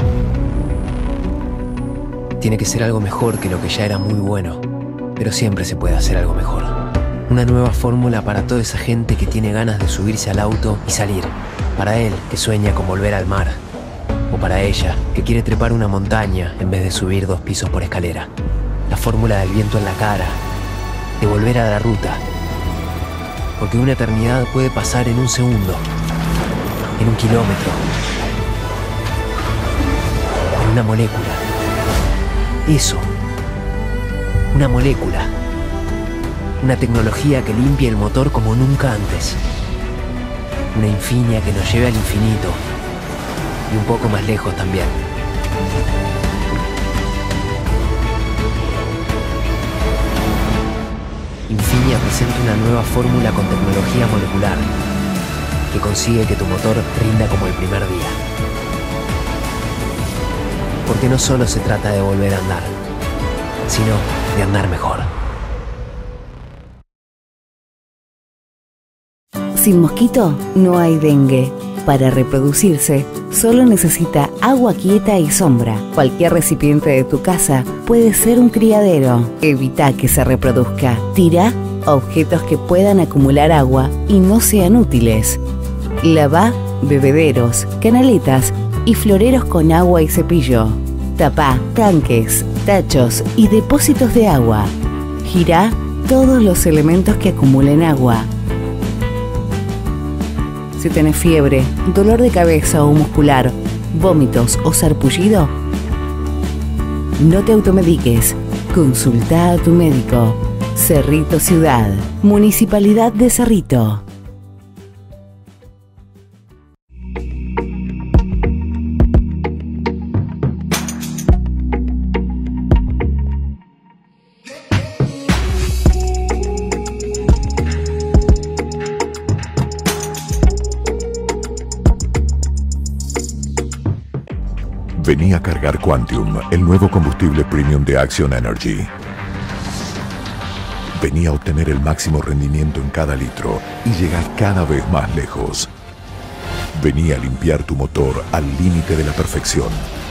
O: Tiene que ser algo mejor que lo que ya era muy bueno, pero siempre se puede hacer algo mejor. Una nueva fórmula para toda esa gente que tiene ganas de subirse al auto y salir. Para él, que sueña con volver al mar. O para ella, que quiere trepar una montaña en vez de subir 2 pisos por escalera. La fórmula del viento en la cara, de volver a la ruta. Porque una eternidad puede pasar en un segundo, en 1 kilómetro, en una molécula. Eso, una molécula. Una tecnología que limpie el motor como nunca antes. Una Infinia que nos lleve al infinito. Y un poco más lejos también. Infinia presenta una nueva fórmula con tecnología molecular que consigue que tu motor rinda como el primer día. Porque no solo se trata de volver a andar, sino de andar mejor.
D: Sin mosquito no hay dengue. Para reproducirse, solo necesita agua quieta y sombra. Cualquier recipiente de tu casa puede ser un criadero. Evita que se reproduzca. Tira objetos que puedan acumular agua y no sean útiles. Lava bebederos, canaletas y floreros con agua y cepillo. Tapa tanques, tachos y depósitos de agua. Gira todos los elementos que acumulen agua. Si tenés fiebre, dolor de cabeza o muscular, vómitos o sarpullido, no te automediques. Consulta a tu médico. Cerrito Ciudad, Municipalidad de Cerrito.
B: Vení a cargar Quantium, el nuevo combustible premium de Action Energy. Vení a obtener el máximo rendimiento en cada litro y llegar cada vez más lejos. Vení a limpiar tu motor al límite de la perfección.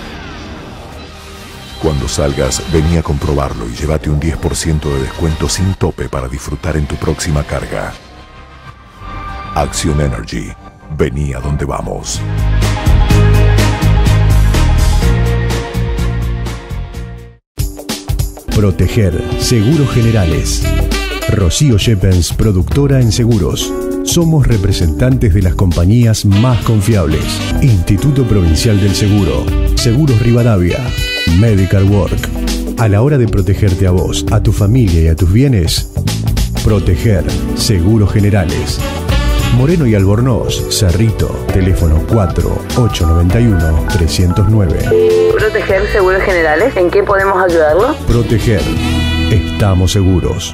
B: Cuando salgas, vení a comprobarlo y llévate un 10% de descuento sin tope para disfrutar en tu próxima carga. Action Energy. Vení a donde vamos.
P: Proteger Seguros Generales. Rocío Shepens, productora en seguros. Somos representantes de las compañías más confiables. Instituto Provincial del Seguro, Seguros Rivadavia, Medical Work. A la hora de protegerte a vos, a tu familia y a tus bienes, Proteger Seguros Generales. Moreno y Albornoz, Cerrito, teléfono 4891-309.
H: Proteger Seguros Generales, ¿en qué podemos ayudarlo?
P: Proteger, estamos seguros.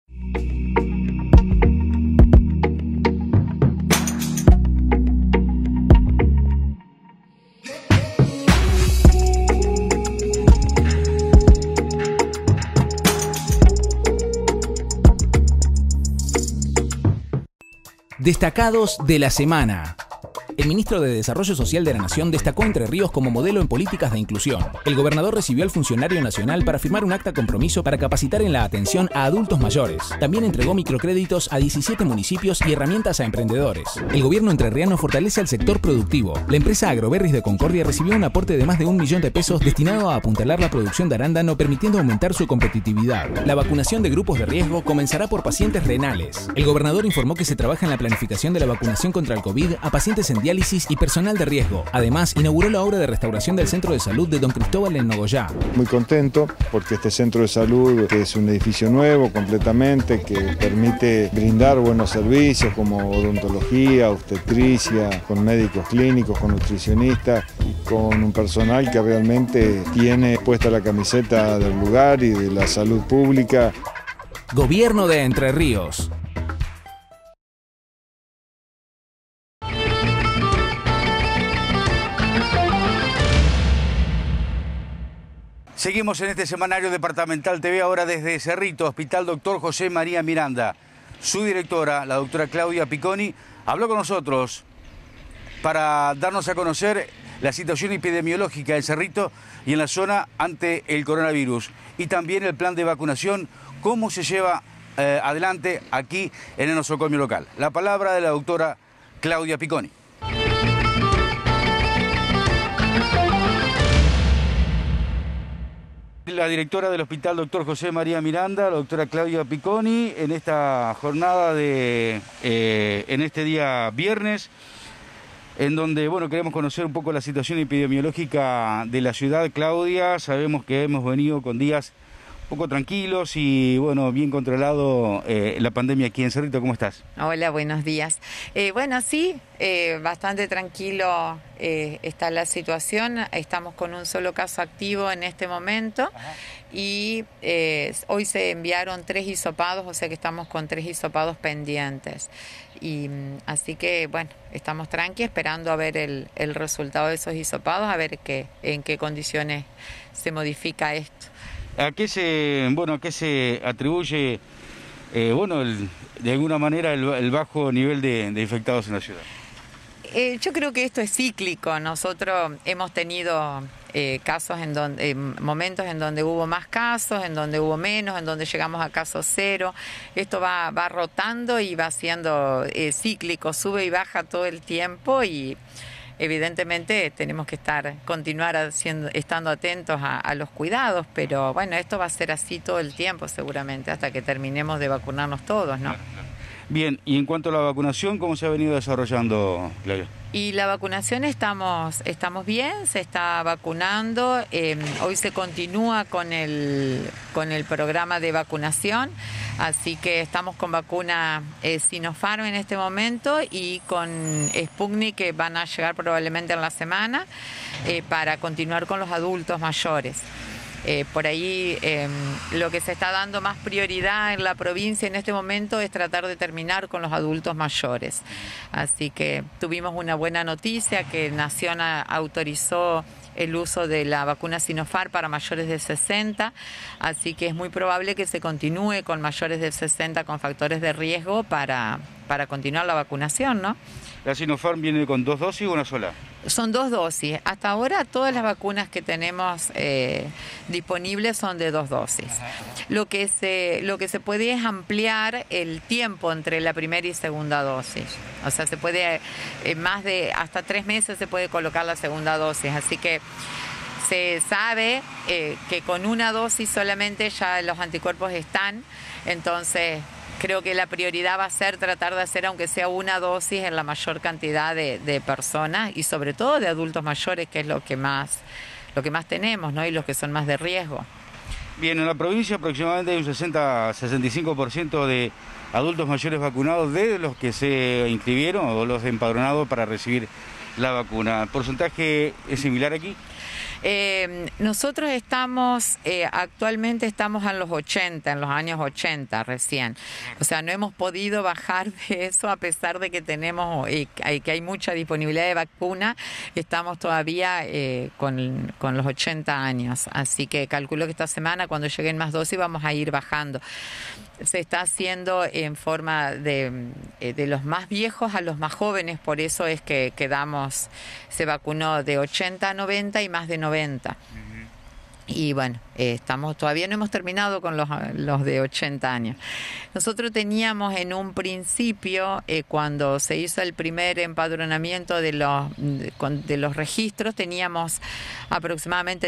Q: Destacados de la semana. El ministro de Desarrollo Social de la Nación destacó Entre Ríos como modelo en políticas de inclusión. El gobernador recibió al funcionario nacional para firmar un acta compromiso para capacitar en la atención a adultos mayores. También entregó microcréditos a 17 municipios y herramientas a emprendedores. El gobierno entrerriano fortalece al sector productivo. La empresa Agroberries de Concordia recibió un aporte de más de 1 millón de pesos destinado a apuntalar la producción de arándano, permitiendo aumentar su competitividad. La vacunación de grupos de riesgo comenzará por pacientes renales. El gobernador informó que se trabaja en la planificación de la vacunación contra el COVID a pacientes en diálisis y personal de riesgo. Además, inauguró la obra de restauración del Centro de Salud de Don Cristóbal en Nogoyá.
R: Muy contento porque este centro de salud es un edificio nuevo completamente que permite brindar buenos servicios como odontología, obstetricia, con médicos clínicos, con nutricionistas y con un personal que realmente tiene puesta la camiseta del lugar y de la salud pública.
Q: Gobierno de Entre Ríos.
A: Seguimos en este semanario departamental TV ahora desde Cerrito, Hospital Dr. José María Miranda. Su directora, la doctora Claudia Picconi, habló con nosotros para darnos a conocer la situación epidemiológica en Cerrito y en la zona ante el coronavirus. Y también el plan de vacunación, cómo se lleva adelante aquí en el nosocomio local. La palabra de la doctora Claudia Picconi. La directora del Hospital Dr. José María Miranda, la doctora Claudia Picconi, en esta jornada en este día viernes, en donde, bueno, queremos conocer un poco la situación epidemiológica de la ciudad. Claudia, sabemos que hemos venido con días un poco tranquilos y bueno, bien controlado la pandemia aquí en Cerrito. ¿Cómo estás?
S: Hola, buenos días. Bueno, sí, bastante tranquilo está la situación. Estamos con un solo caso activo en este momento. Ajá. Y hoy se enviaron 3 hisopados, o sea que estamos con 3 hisopados pendientes. Y así que, bueno, estamos tranqui esperando a ver el resultado de esos hisopados, a ver en qué condiciones se modifica esto.
A: ¿A qué se atribuye, de alguna manera el bajo nivel de infectados en la ciudad?
S: Yo creo que esto es cíclico. Nosotros hemos tenido casos momentos en donde hubo más casos, en donde hubo menos, en donde llegamos a casos 0. Esto va rotando y va siendo cíclico, sube y baja todo el tiempo y evidentemente tenemos que continuar estando atentos a los cuidados, pero bueno, esto va a ser así todo el tiempo seguramente, hasta que terminemos de vacunarnos todos, ¿no?
A: Bien, y en cuanto a la vacunación, ¿cómo se ha venido desarrollando, Claudia?
S: Y la vacunación estamos bien, se está vacunando, hoy se continúa con el programa de vacunación, así que estamos con vacuna Sinopharm en este momento y con Sputnik que van a llegar probablemente en la semana para continuar con los adultos mayores. Por ahí lo que se está dando más prioridad en la provincia en este momento es tratar de terminar con los adultos mayores. Así que tuvimos una buena noticia que Nación autorizó el uso de la vacuna Sinopharm para mayores de 60, así que es muy probable que se continúe con mayores de 60 con factores de riesgo para continuar la vacunación, ¿no?
A: ¿La Sinopharm viene con 2 dosis o una sola?
S: Son 2 dosis. Hasta ahora todas las vacunas que tenemos disponibles son de 2 dosis. Lo que se puede es ampliar el tiempo entre la primera y segunda dosis. O sea, se puede hasta 3 meses se puede colocar la segunda dosis. Así que se sabe que con una dosis solamente ya los anticuerpos están. Entonces creo que la prioridad va a ser tratar de hacer, aunque sea una dosis, en la mayor cantidad de personas y sobre todo de adultos mayores, que es lo que más tenemos, ¿no? Y los que son más de riesgo.
A: Bien, en la provincia aproximadamente hay un 60-65% de adultos mayores vacunados de los que se inscribieron o los empadronados para recibir la vacuna. ¿El porcentaje es similar aquí?
S: Nosotros actualmente estamos en los 80, en los años 80 recién. O sea, no hemos podido bajar de eso a pesar de que que hay mucha disponibilidad de vacuna. Estamos todavía con los 80 años. Así que calculo que esta semana, cuando lleguen más dosis, vamos a ir bajando. Se está haciendo en forma de los más viejos a los más jóvenes, por eso es que se vacunó de 80 a 90 y más de 90. Y bueno, todavía no hemos terminado con los de 80 años. Nosotros teníamos en un principio, cuando se hizo el primer empadronamiento de los registros, teníamos aproximadamente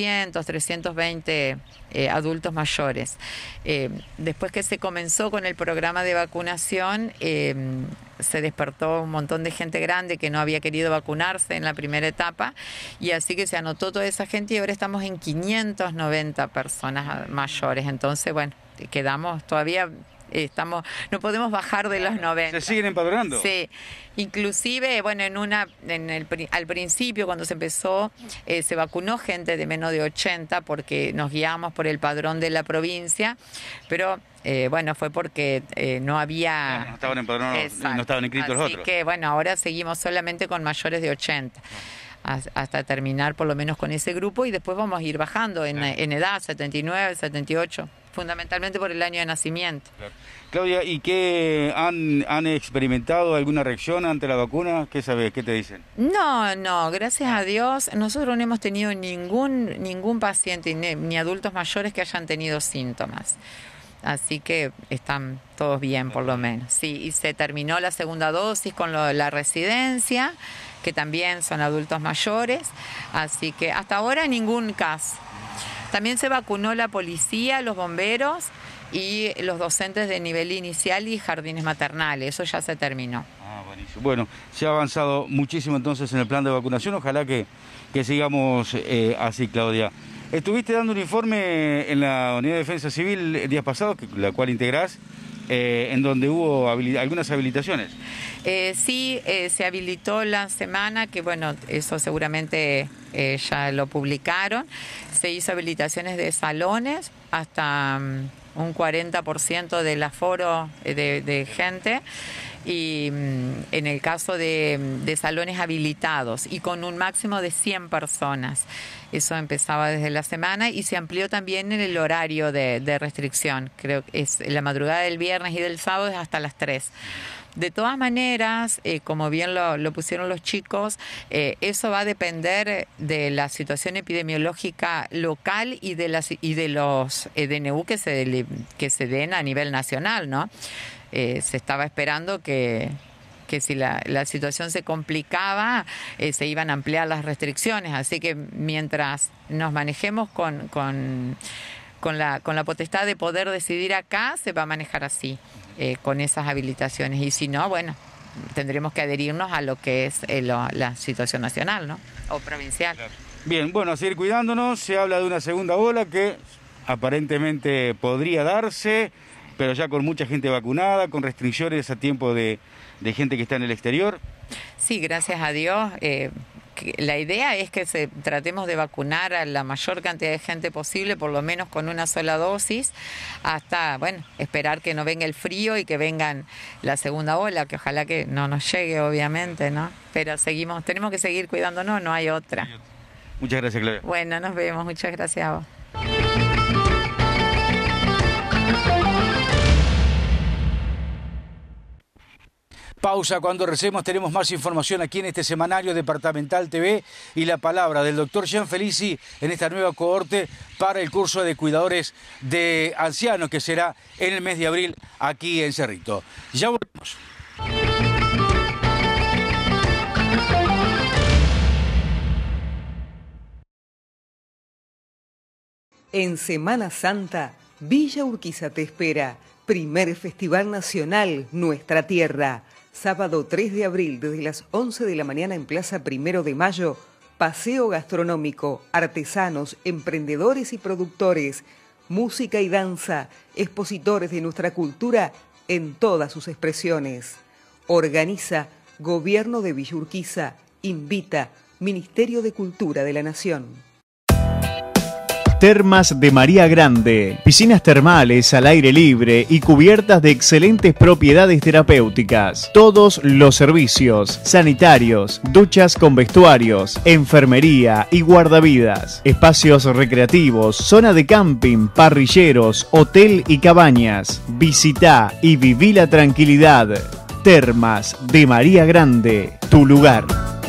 S: 320 adultos mayores. Después que se comenzó con el programa de vacunación, se despertó un montón de gente grande que no había querido vacunarse en la primera etapa y así que se anotó toda esa gente y ahora estamos en 590 personas mayores. Entonces, bueno, quedamos todavía... no podemos bajar de los 90.
A: ¿Se siguen empadronando?
S: Sí, inclusive, bueno, al principio cuando se empezó se vacunó gente de menos de 80 porque nos guiábamos por el padrón de la provincia, pero bueno, fue porque no había...
A: No estaban empadronados, no estaban inscritos los otros.
S: Así que bueno, ahora seguimos solamente con mayores de 80. Hasta terminar por lo menos con ese grupo y después vamos a ir bajando en edad, 79, 78, fundamentalmente por el año de nacimiento.
A: Claro. Claudia, ¿y qué han experimentado alguna reacción ante la vacuna? ¿Qué sabes? ¿Qué te dicen?
S: No, gracias a Dios nosotros no hemos tenido ningún paciente ni adultos mayores que hayan tenido síntomas. Así que están todos bien por lo menos. Sí, y se terminó la segunda dosis con la residencia, que también son adultos mayores, así que hasta ahora ningún caso. También se vacunó la policía, los bomberos y los docentes de nivel inicial y jardines maternales, eso ya se terminó.
A: Ah, buenísimo. Bueno, se ha avanzado muchísimo entonces en el plan de vacunación, ojalá que sigamos así, Claudia. Estuviste dando un informe en la Unidad de Defensa Civil el día pasado, la cual integrás, en donde hubo algunas habilitaciones.
S: Sí, se habilitó la semana, que bueno, eso seguramente ya lo publicaron. Se hizo habilitaciones de salones hasta un 40% del aforo de gente. Y en el caso de salones habilitados y con un máximo de 100 personas. Eso empezaba desde la semana y se amplió también en el horario de restricción. Creo que es la madrugada del viernes y del sábado es hasta las 3. De todas maneras, como bien lo pusieron los chicos, eso va a depender de la situación epidemiológica local y de los DNU que se den a nivel nacional, ¿no? Se estaba esperando que si la situación se complicaba, se iban a ampliar las restricciones. Así que mientras nos manejemos con la potestad de poder decidir acá, se va a manejar así, con esas habilitaciones. Y si no, bueno, tendremos que adherirnos a lo que es la situación nacional, ¿no? O provincial.
A: Bien, bueno, a seguir cuidándonos. Se habla de una segunda ola que aparentemente podría darse, pero ya con mucha gente vacunada, con restricciones a tiempo de gente que está en el exterior.
S: Sí, gracias a Dios. La idea es que tratemos de vacunar a la mayor cantidad de gente posible, por lo menos con una sola dosis, hasta, bueno, esperar que no venga el frío y que vengan la segunda ola, que ojalá que no nos llegue, obviamente, ¿no? Pero tenemos que seguir cuidándonos, no hay otra.
A: Muchas gracias, Claudia.
S: Bueno, nos vemos. Muchas gracias a vos.
A: Pausa, cuando recemos tenemos más información aquí en este semanario Departamental TV y la palabra del doctor Jean Felici en esta nueva cohorte para el curso de cuidadores de ancianos que será en el mes de abril aquí en Cerrito. Ya volvemos.
T: En Semana Santa, Villa Urquiza te espera. Primer Festival Nacional Nuestra Tierra. Sábado 3 de abril, desde las 11 de la mañana en Plaza 1 de Mayo. Paseo gastronómico, artesanos, emprendedores y productores, música y danza, expositores de nuestra cultura en todas sus expresiones. Organiza Gobierno de Villa Urquiza. Invita Ministerio de Cultura de la Nación.
E: Termas de María Grande, piscinas termales al aire libre y cubiertas de excelentes propiedades terapéuticas. Todos los servicios, sanitarios, duchas con vestuarios, enfermería y guardavidas, espacios recreativos, zona de camping, parrilleros, hotel y cabañas. Visita y viví la tranquilidad. Termas de María Grande, tu lugar.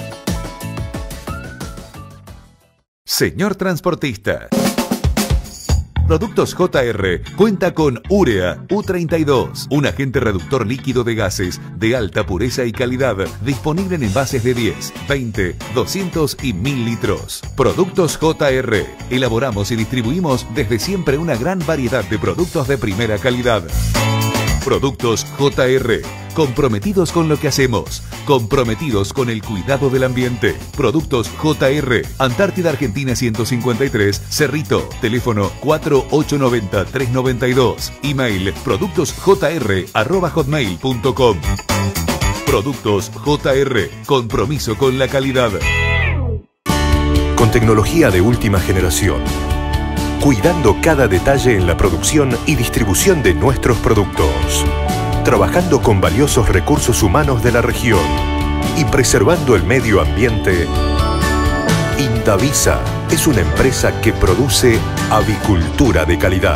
J: Señor transportista. Productos JR cuenta con Urea U32, un agente reductor líquido de gases de alta pureza y calidad, disponible en envases de 10, 20, 200 y 1000 litros. Productos JR, elaboramos y distribuimos desde siempre una gran variedad de productos de primera calidad. Productos JR, comprometidos con lo que hacemos, comprometidos con el cuidado del ambiente. Productos JR, Antártida Argentina 153, Cerrito, teléfono 4890-392, email productosjr@hotmail.com. Productos JR, compromiso con la calidad.
B: Con tecnología de última generación, cuidando cada detalle en la producción y distribución de nuestros productos, trabajando con valiosos recursos humanos de la región y preservando el medio ambiente. Indavisa es una empresa que produce avicultura de calidad.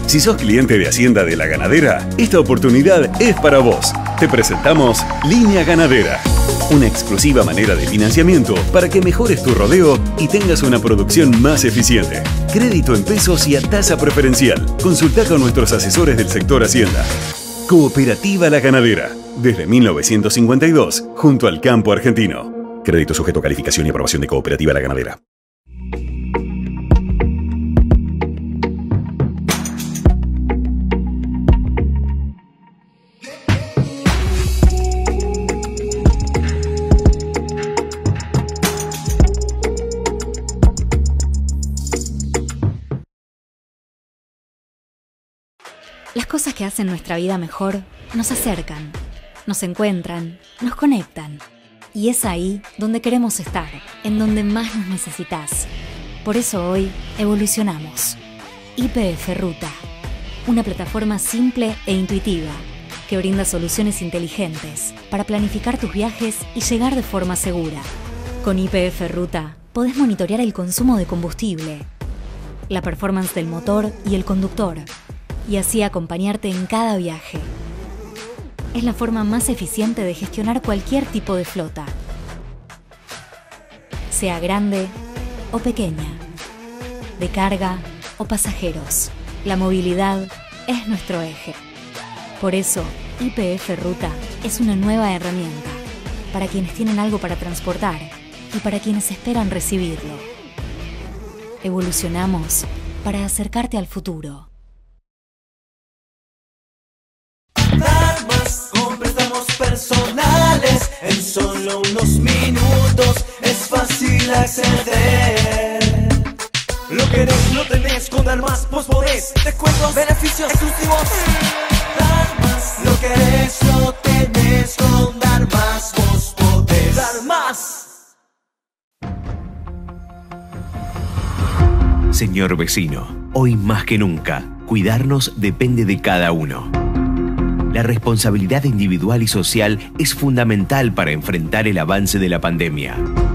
L: Si sos cliente de Hacienda de la Ganadera, esta oportunidad es para vos. Te presentamos Línea Ganadera, una exclusiva manera de financiamiento para que mejores tu rodeo y tengas una producción más eficiente. Crédito en pesos y a tasa preferencial. Consultá con nuestros asesores del sector Hacienda. Cooperativa La Ganadera, desde 1952, junto al campo argentino. Crédito sujeto a calificación y aprobación de Cooperativa La Ganadera.
U: Las cosas que hacen nuestra vida mejor nos acercan, nos encuentran, nos conectan. Y es ahí donde queremos estar, en donde más nos necesitas. Por eso hoy evolucionamos. YPF Ruta, una plataforma simple e intuitiva que brinda soluciones inteligentes para planificar tus viajes y llegar de forma segura. Con YPF Ruta podés monitorear el consumo de combustible, la performance del motor y el conductor, y así acompañarte en cada viaje. Es la forma más eficiente de gestionar cualquier tipo de flota, sea grande o pequeña, de carga o pasajeros. La movilidad es nuestro eje. Por eso, YPF Ruta es una nueva herramienta para quienes tienen algo para transportar y para quienes esperan recibirlo. Evolucionamos para acercarte al futuro.
I: Dar más con préstamos personales, en solo unos minutos es fácil acceder. Lo querés, lo tenés, con Dar más vos podés. Descuentos, beneficios exclusivos. Dar más, lo querés, lo tenés, con Dar más vos podés. Dar más.
V: Señor vecino, hoy más que nunca, cuidarnos depende de cada uno. La responsabilidad individual y social es fundamental para enfrentar el avance de la pandemia.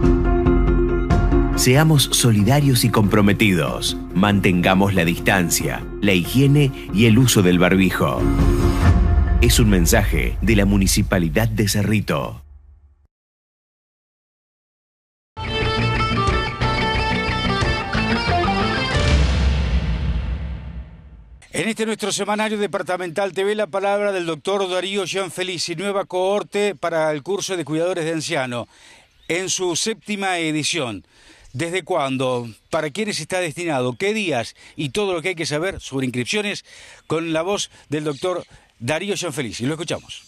V: Seamos solidarios y comprometidos. Mantengamos la distancia, la higiene y el uso del barbijo. Es un mensaje de la Municipalidad de Cerrito.
A: En este nuestro semanario departamental TV, la palabra del doctor Darío Gianfelici, nueva cohorte para el curso de cuidadores de ancianos, en su 7ª edición. ¿Desde cuándo? ¿Para quiénes está destinado? ¿Qué días? Y todo lo que hay que saber sobre inscripciones con la voz del doctor Darío Gianfelici. Lo escuchamos.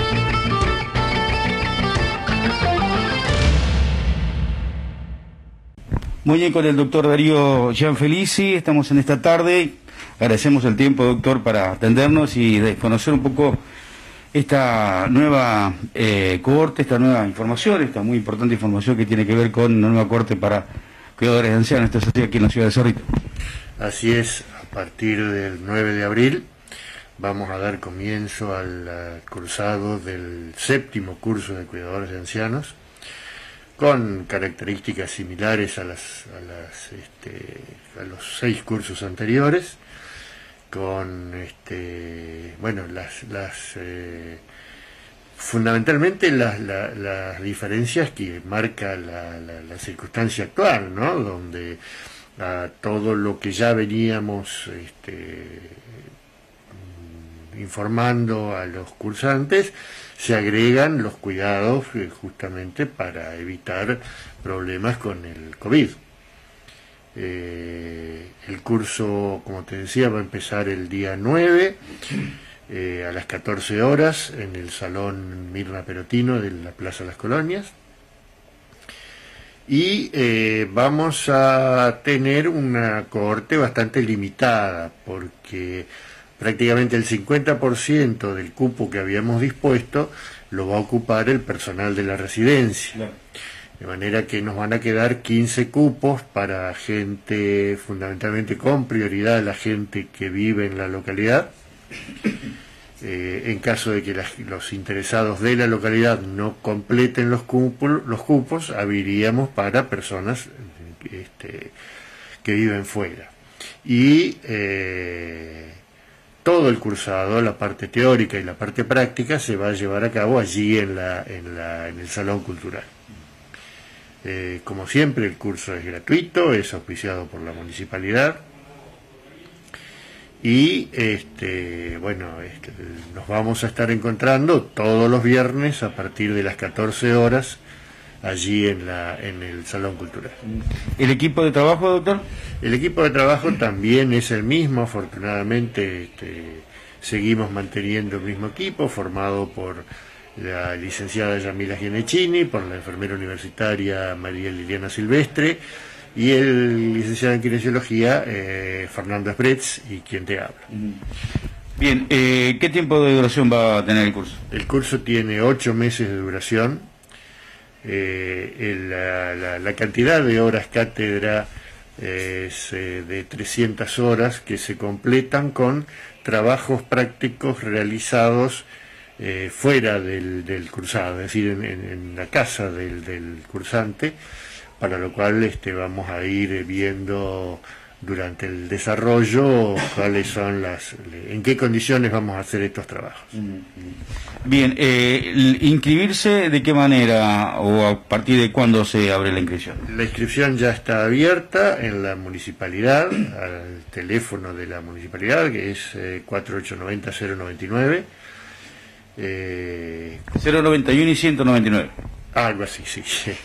A: Muy bien, con el doctor Darío Gianfelici estamos en esta tarde. Agradecemos el tiempo, doctor, para atendernos y de conocer un poco esta nueva cohorte, esta nueva información, esta muy importante información que tiene que ver con una nueva cohorte para cuidadores de ancianos. Esto es así aquí en la ciudad de Cerrito.
W: Así es, a partir del 9 de abril vamos a dar comienzo al cursado del 7º curso de cuidadores de ancianos, con características similares a los 6 cursos anteriores, con fundamentalmente las diferencias que marca la circunstancia actual, ¿no? Donde a todo lo que ya veníamos informando a los cursantes se agregan los cuidados justamente para evitar problemas con el COVID. El curso, como te decía, va a empezar el día 9 a las 14 horas en el Salón Mirna Perotino de la Plaza Las Colonias, y vamos a tener una cohorte bastante limitada porque prácticamente el 50% del cupo que habíamos dispuesto lo va a ocupar el personal de la residencia. Claro. De manera que nos van a quedar 15 cupos para gente, fundamentalmente con prioridad la gente que vive en la localidad. En caso de que los interesados de la localidad no completen los cupos, abriríamos para personas que viven fuera. Y todo el cursado, la parte teórica y la parte práctica, se va a llevar a cabo allí en el Salón Cultural. Como siempre, el curso es gratuito, es auspiciado por la municipalidad y nos vamos a estar encontrando todos los viernes a partir de las 14 horas allí en el Salón Cultural.
A: ¿El equipo de trabajo, doctor?
W: El equipo de trabajo también es el mismo, afortunadamente seguimos manteniendo el mismo equipo, formado por la licenciada Yamila Gianecchini, por la enfermera universitaria María Liliana Silvestre y el licenciado en Kinesiología Fernando Esbretz, y quien te habla.
A: Bien, ¿qué tiempo de duración va a tener el curso?
W: El curso tiene 8 meses de duración. La cantidad de horas cátedra es de 300 horas que se completan con trabajos prácticos realizados fuera del cursado, es decir, en la casa del cursante, para lo cual vamos a ir viendo durante el desarrollo cuáles son en qué condiciones vamos a hacer estos trabajos.
A: Bien, ¿inscribirse de qué manera o a partir de cuándo se abre la inscripción?
W: La inscripción ya está abierta en la municipalidad, al teléfono de la municipalidad, que es 4890-099.
A: 091 y 199.
W: Algo así, sí.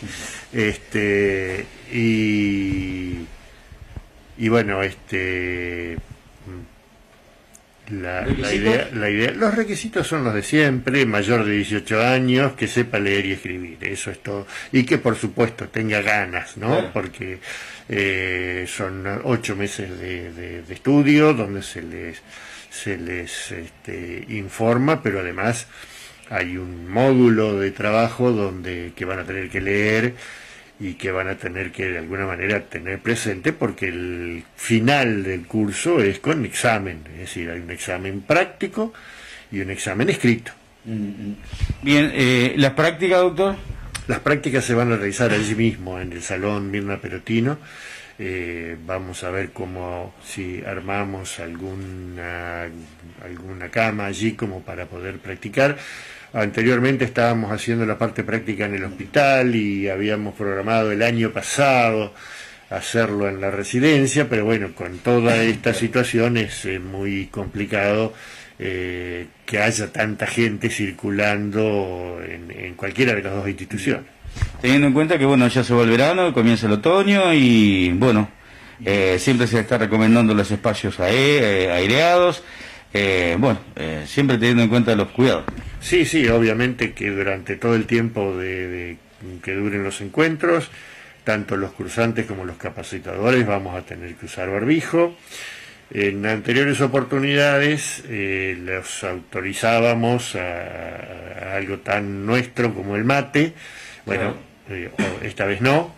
W: Y bueno, la idea, los requisitos son los de siempre: mayor de 18 años, que sepa leer y escribir, eso es todo, y que por supuesto tenga ganas, ¿no? Claro. Porque son 8 meses de estudio donde se les informa, pero además hay un módulo de trabajo que van a tener que leer y que van a tener que de alguna manera tener presente, porque el final del curso es con examen, es decir, hay un examen práctico y un examen escrito.
A: Bien, ¿las prácticas, doctor?
W: Las prácticas se van a realizar allí mismo, en el Salón Mirna Perotino. Vamos a ver si armamos alguna cama allí como para poder practicar. Anteriormente estábamos haciendo la parte práctica en el hospital y habíamos programado el año pasado hacerlo en la residencia, pero bueno, con toda esta situación es muy complicado que haya tanta gente circulando en cualquiera de las dos instituciones.
A: Teniendo en cuenta que bueno, ya se va el verano, comienza el otoño y bueno, siempre se está recomendando los espacios aireados, siempre teniendo en cuenta los cuidados.
W: Sí, obviamente que durante todo el tiempo que duren los encuentros, tanto los cursantes como los capacitadores vamos a tener que usar barbijo. En anteriores oportunidades los autorizábamos a algo tan nuestro como el mate. Bueno, esta vez no.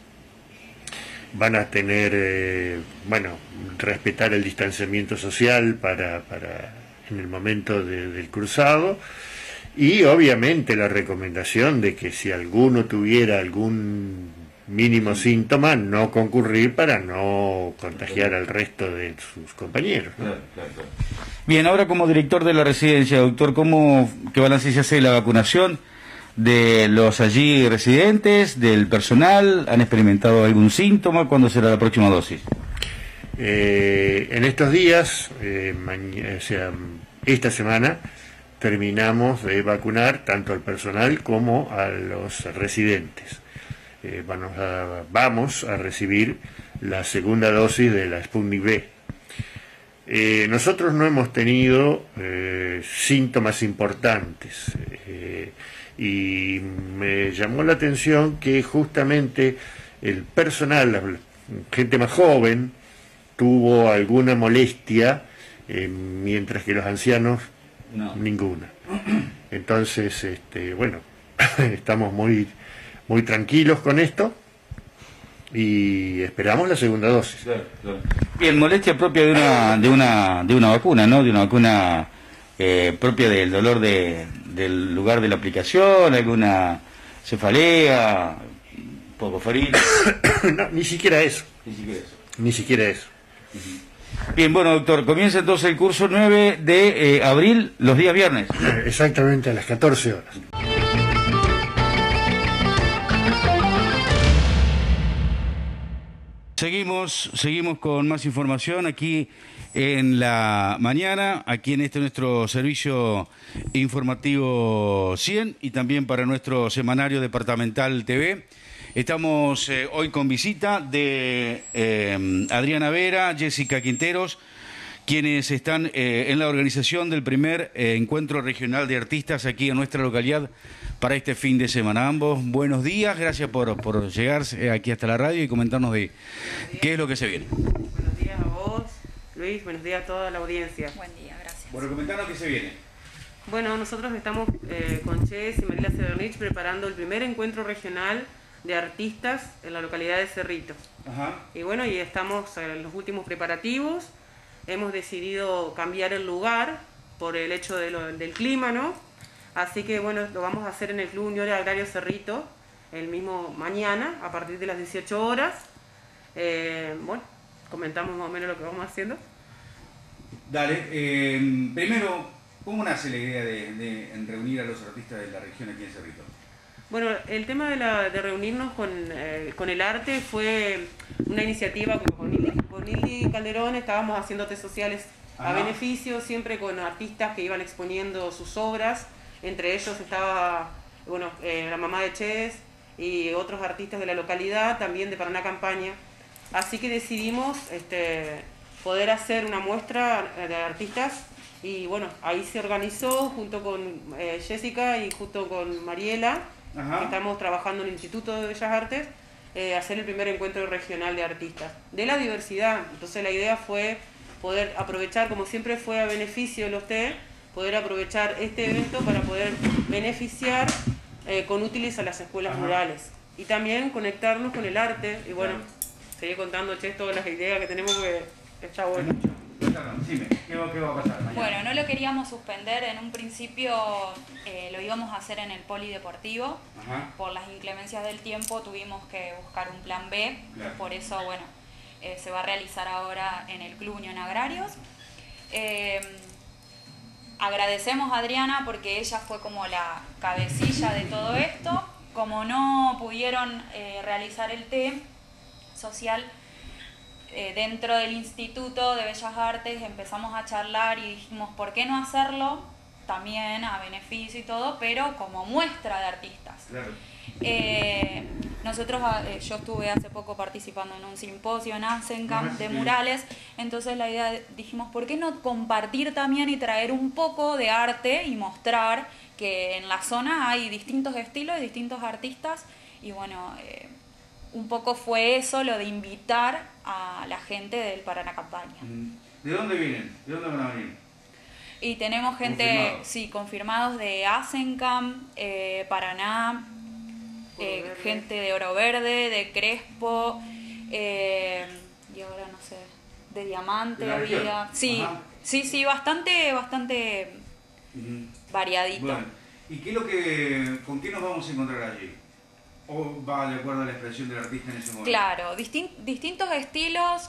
W: Van a tener, respetar el distanciamiento social para en el momento del cursado, y obviamente la recomendación de que si alguno tuviera algún mínimo síntoma, no concurrir para no contagiar al resto de sus compañeros, ¿no?
A: Claro. Bien, ahora como director de la residencia, doctor, ¿qué balance se hace de la vacunación de los allí residentes, del personal? ¿Han experimentado algún síntoma? ¿Cuándo será la próxima dosis?
W: En estos días, esta semana, terminamos de vacunar tanto al personal como a los residentes. Vamos a recibir la segunda dosis de la Sputnik V. Nosotros no hemos tenido síntomas importantes y me llamó la atención que justamente el personal, la gente más joven, tuvo alguna molestia, mientras que los ancianos ninguna. Entonces, estamos muy tranquilos con esto y esperamos la segunda dosis.
A: Claro. Bien, molestia propia de una vacuna, ¿no? De una vacuna propia del dolor del lugar de la aplicación, alguna cefalea, poco frío.
W: No, ni siquiera eso. Ni siquiera eso.
A: Bien, bueno, doctor, comienza entonces el curso 9 de abril, los días viernes.
W: Exactamente, a las 14 horas.
A: Seguimos con más información aquí en la mañana, aquí en este nuestro servicio informativo 100 y también para nuestro semanario departamental TV. Estamos hoy con visita de Adriana Vera, Jessica Quinteros, quienes están en la organización del primer encuentro regional de artistas aquí en nuestra localidad para este fin de semana. Ambos, buenos días, gracias por llegar aquí hasta la radio y comentarnos de qué es lo que se viene.
C: Buenos días a vos, Luis, buenos días a toda la audiencia.
U: Buen día, gracias.
A: Bueno, comentarnos qué se viene.
C: Bueno, nosotros estamos con Ches y Mariela Cedernich preparando el primer encuentro regional de artistas en la localidad de Cerrito.
A: Ajá.
C: Y bueno, y estamos en los últimos preparativos. Hemos decidido cambiar el lugar por el hecho del clima, ¿no? Así que bueno, lo vamos a hacer en el Club Unión Agrario Cerrito el mismo mañana a partir de las 18 horas. Bueno, comentamos más o menos lo que vamos haciendo.
A: Dale, primero, ¿cómo nace la idea de reunir a los artistas de la región aquí en Cerrito?
C: Bueno, el tema de reunirnos con el arte fue una iniciativa con Nildi Calderón. Estábamos haciendo test sociales a beneficio, siempre con artistas que iban exponiendo sus obras. Entre ellos estaba la mamá de Ches y otros artistas de la localidad, también de Paraná Campaña. Así que decidimos poder hacer una muestra de artistas y bueno, ahí se organizó junto con Jessica y junto con Mariela. Que estamos trabajando en el Instituto de Bellas Artes, hacer el primer encuentro regional de artistas de la diversidad. Entonces la idea fue poder aprovechar, como siempre fue a beneficio de los TEE, poder aprovechar este evento para poder beneficiar con útiles a las escuelas rurales y también conectarnos con el arte y bueno, seguir contando todas las ideas que tenemos, que está bueno.
A: Dime, ¿qué va a pasar mañana?
U: Bueno, no lo queríamos suspender, en un principio lo íbamos a hacer en el polideportivo. Por las inclemencias del tiempo tuvimos que buscar un plan B, por eso bueno, se va a realizar ahora en el Club Unión Agrarios. Agradecemos a Adriana porque ella fue como la cabecilla de todo esto. Como no pudieron realizar el TEE social, dentro del Instituto de Bellas Artes empezamos a charlar y dijimos, ¿por qué no hacerlo? También a beneficio y todo, pero como muestra de artistas. Claro. Yo estuve hace poco participando en un simposio en Asencamp de murales, entonces la idea, dijimos, ¿por qué no compartir también y traer un poco de arte y mostrar que en la zona hay distintos estilos y distintos artistas? Y bueno, un poco fue eso, lo de invitar a la gente del Paraná Campaña.
A: ¿De dónde vienen? ¿De dónde van a venir?
U: Y tenemos gente, confirmados de Asencamp, Paraná, gente de Oro Verde, de Crespo, y ahora no sé, de Diamante había. Sí, sí, bastante variadito.
A: Bueno, ¿y con qué nos vamos a encontrar allí? ¿O va de acuerdo a la expresión del artista en ese momento?
U: Claro, distintos estilos,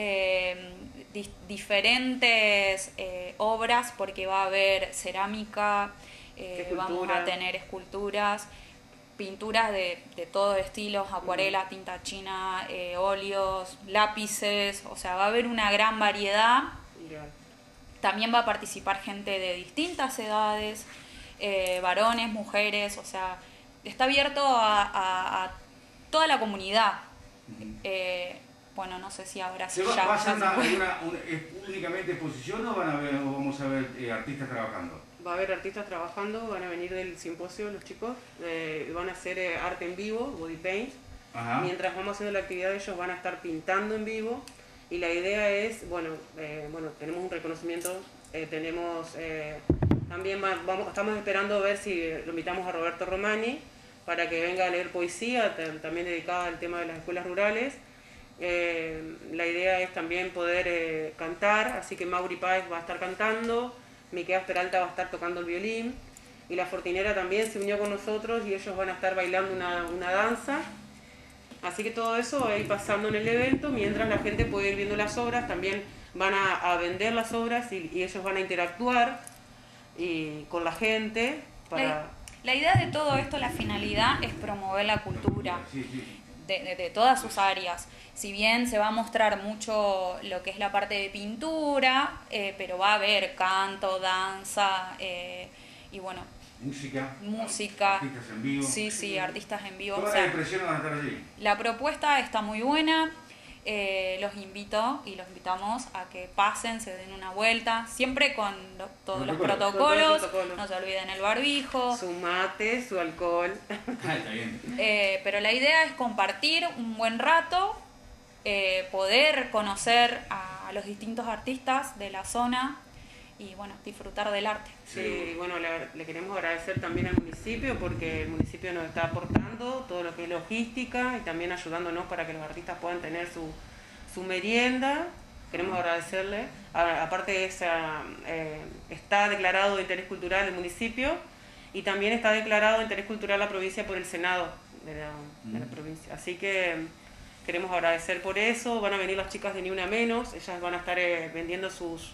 U: diferentes obras, porque va a haber cerámica, vamos a tener esculturas, pinturas de todos estilos, acuarela, tinta china, óleos, lápices, o sea, va a haber una gran variedad. También va a participar gente de distintas edades, varones, mujeres, o sea, está abierto a toda la comunidad. Bueno, no sé si ahora sí.
A: ¿Va a ser únicamente exposición o vamos a ver artistas trabajando?
C: Va a haber artistas trabajando, van a venir del simposio los chicos, van a hacer arte en vivo, body paint. Mientras vamos haciendo la actividad, ellos van a estar pintando en vivo. Y la idea es, tenemos un reconocimiento, también estamos esperando a ver si lo invitamos a Roberto Romani para que venga a leer poesía, también dedicada al tema de las escuelas rurales. La idea es también poder cantar, así que Mauri Páez va a estar cantando, Miqueas Peralta va a estar tocando el violín y la Fortinera también se unió con nosotros y ellos van a estar bailando una danza. Así que todo eso va a ir pasando en el evento mientras la gente puede ir viendo las obras. También van a vender las obras y ellos van a interactuar con la gente para...
F: La idea de todo esto, la finalidad es promover la cultura de todas sus áreas. Si bien se va a mostrar mucho lo que es la parte de pintura, pero va a haber canto, danza y bueno... Música.
A: Artistas en vivo.
F: Sí, artistas en vivo.
A: Todas las impresiones van a estar allí.
F: La propuesta está muy buena. Los invito y los invitamos a que pasen, se den una vuelta, siempre con todos los protocolos. No se olviden el barbijo,
C: su mate, su alcohol.
A: Está bien.
F: Pero la idea es compartir un buen rato, poder conocer a los distintos artistas de la zona y bueno, disfrutar del arte.
C: Sí, bueno, le queremos agradecer también al municipio porque el municipio nos está aportando todo lo que es logística y también ayudándonos para que los artistas puedan tener su merienda. Queremos agradecerle. Aparte de esa, está declarado de interés cultural el municipio y también está declarado de interés cultural la provincia por el Senado de la provincia. Así que queremos agradecer por eso. Van a venir las chicas de Ni Una Menos, ellas van a estar vendiendo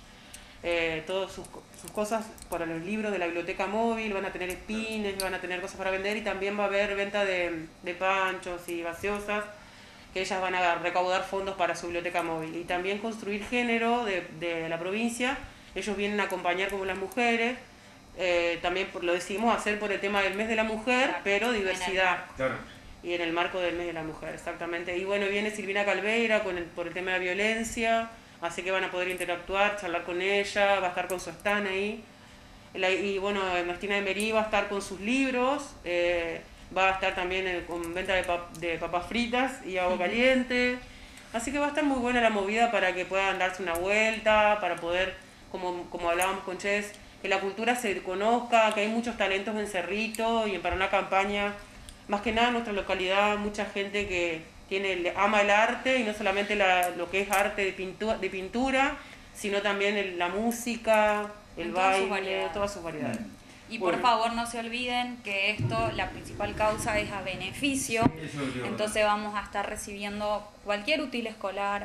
C: todas sus cosas para los libros de la biblioteca móvil, van a tener espines, van a tener cosas para vender y también va a haber venta de panchos y gaseosas que ellas van a recaudar fondos para su biblioteca móvil. Y también Construir Género de la provincia, ellos vienen a acompañar como las mujeres, también lo decidimos hacer por el tema del mes de la mujer, pero diversidad. Y en el marco del mes de la mujer, exactamente. Y bueno, viene Silvina Calveira por el tema de violencia. Así que van a poder interactuar, charlar con ella, va a estar con su stand ahí. Y bueno, Martina de Merí va a estar con sus libros, va a estar también con venta de papas fritas y agua caliente. Así que va a estar muy buena la movida para que puedan darse una vuelta, para poder, como hablábamos con Ches, que la cultura se conozca, que hay muchos talentos en Cerrito y para una campaña, más que nada en nuestra localidad, mucha gente que ama el arte y no solamente lo que es arte de pintura, sino también la música, el baile, todas sus variedades.
F: Y por favor no se olviden que esto, la principal causa es a beneficio, entonces vamos a estar recibiendo cualquier útil escolar,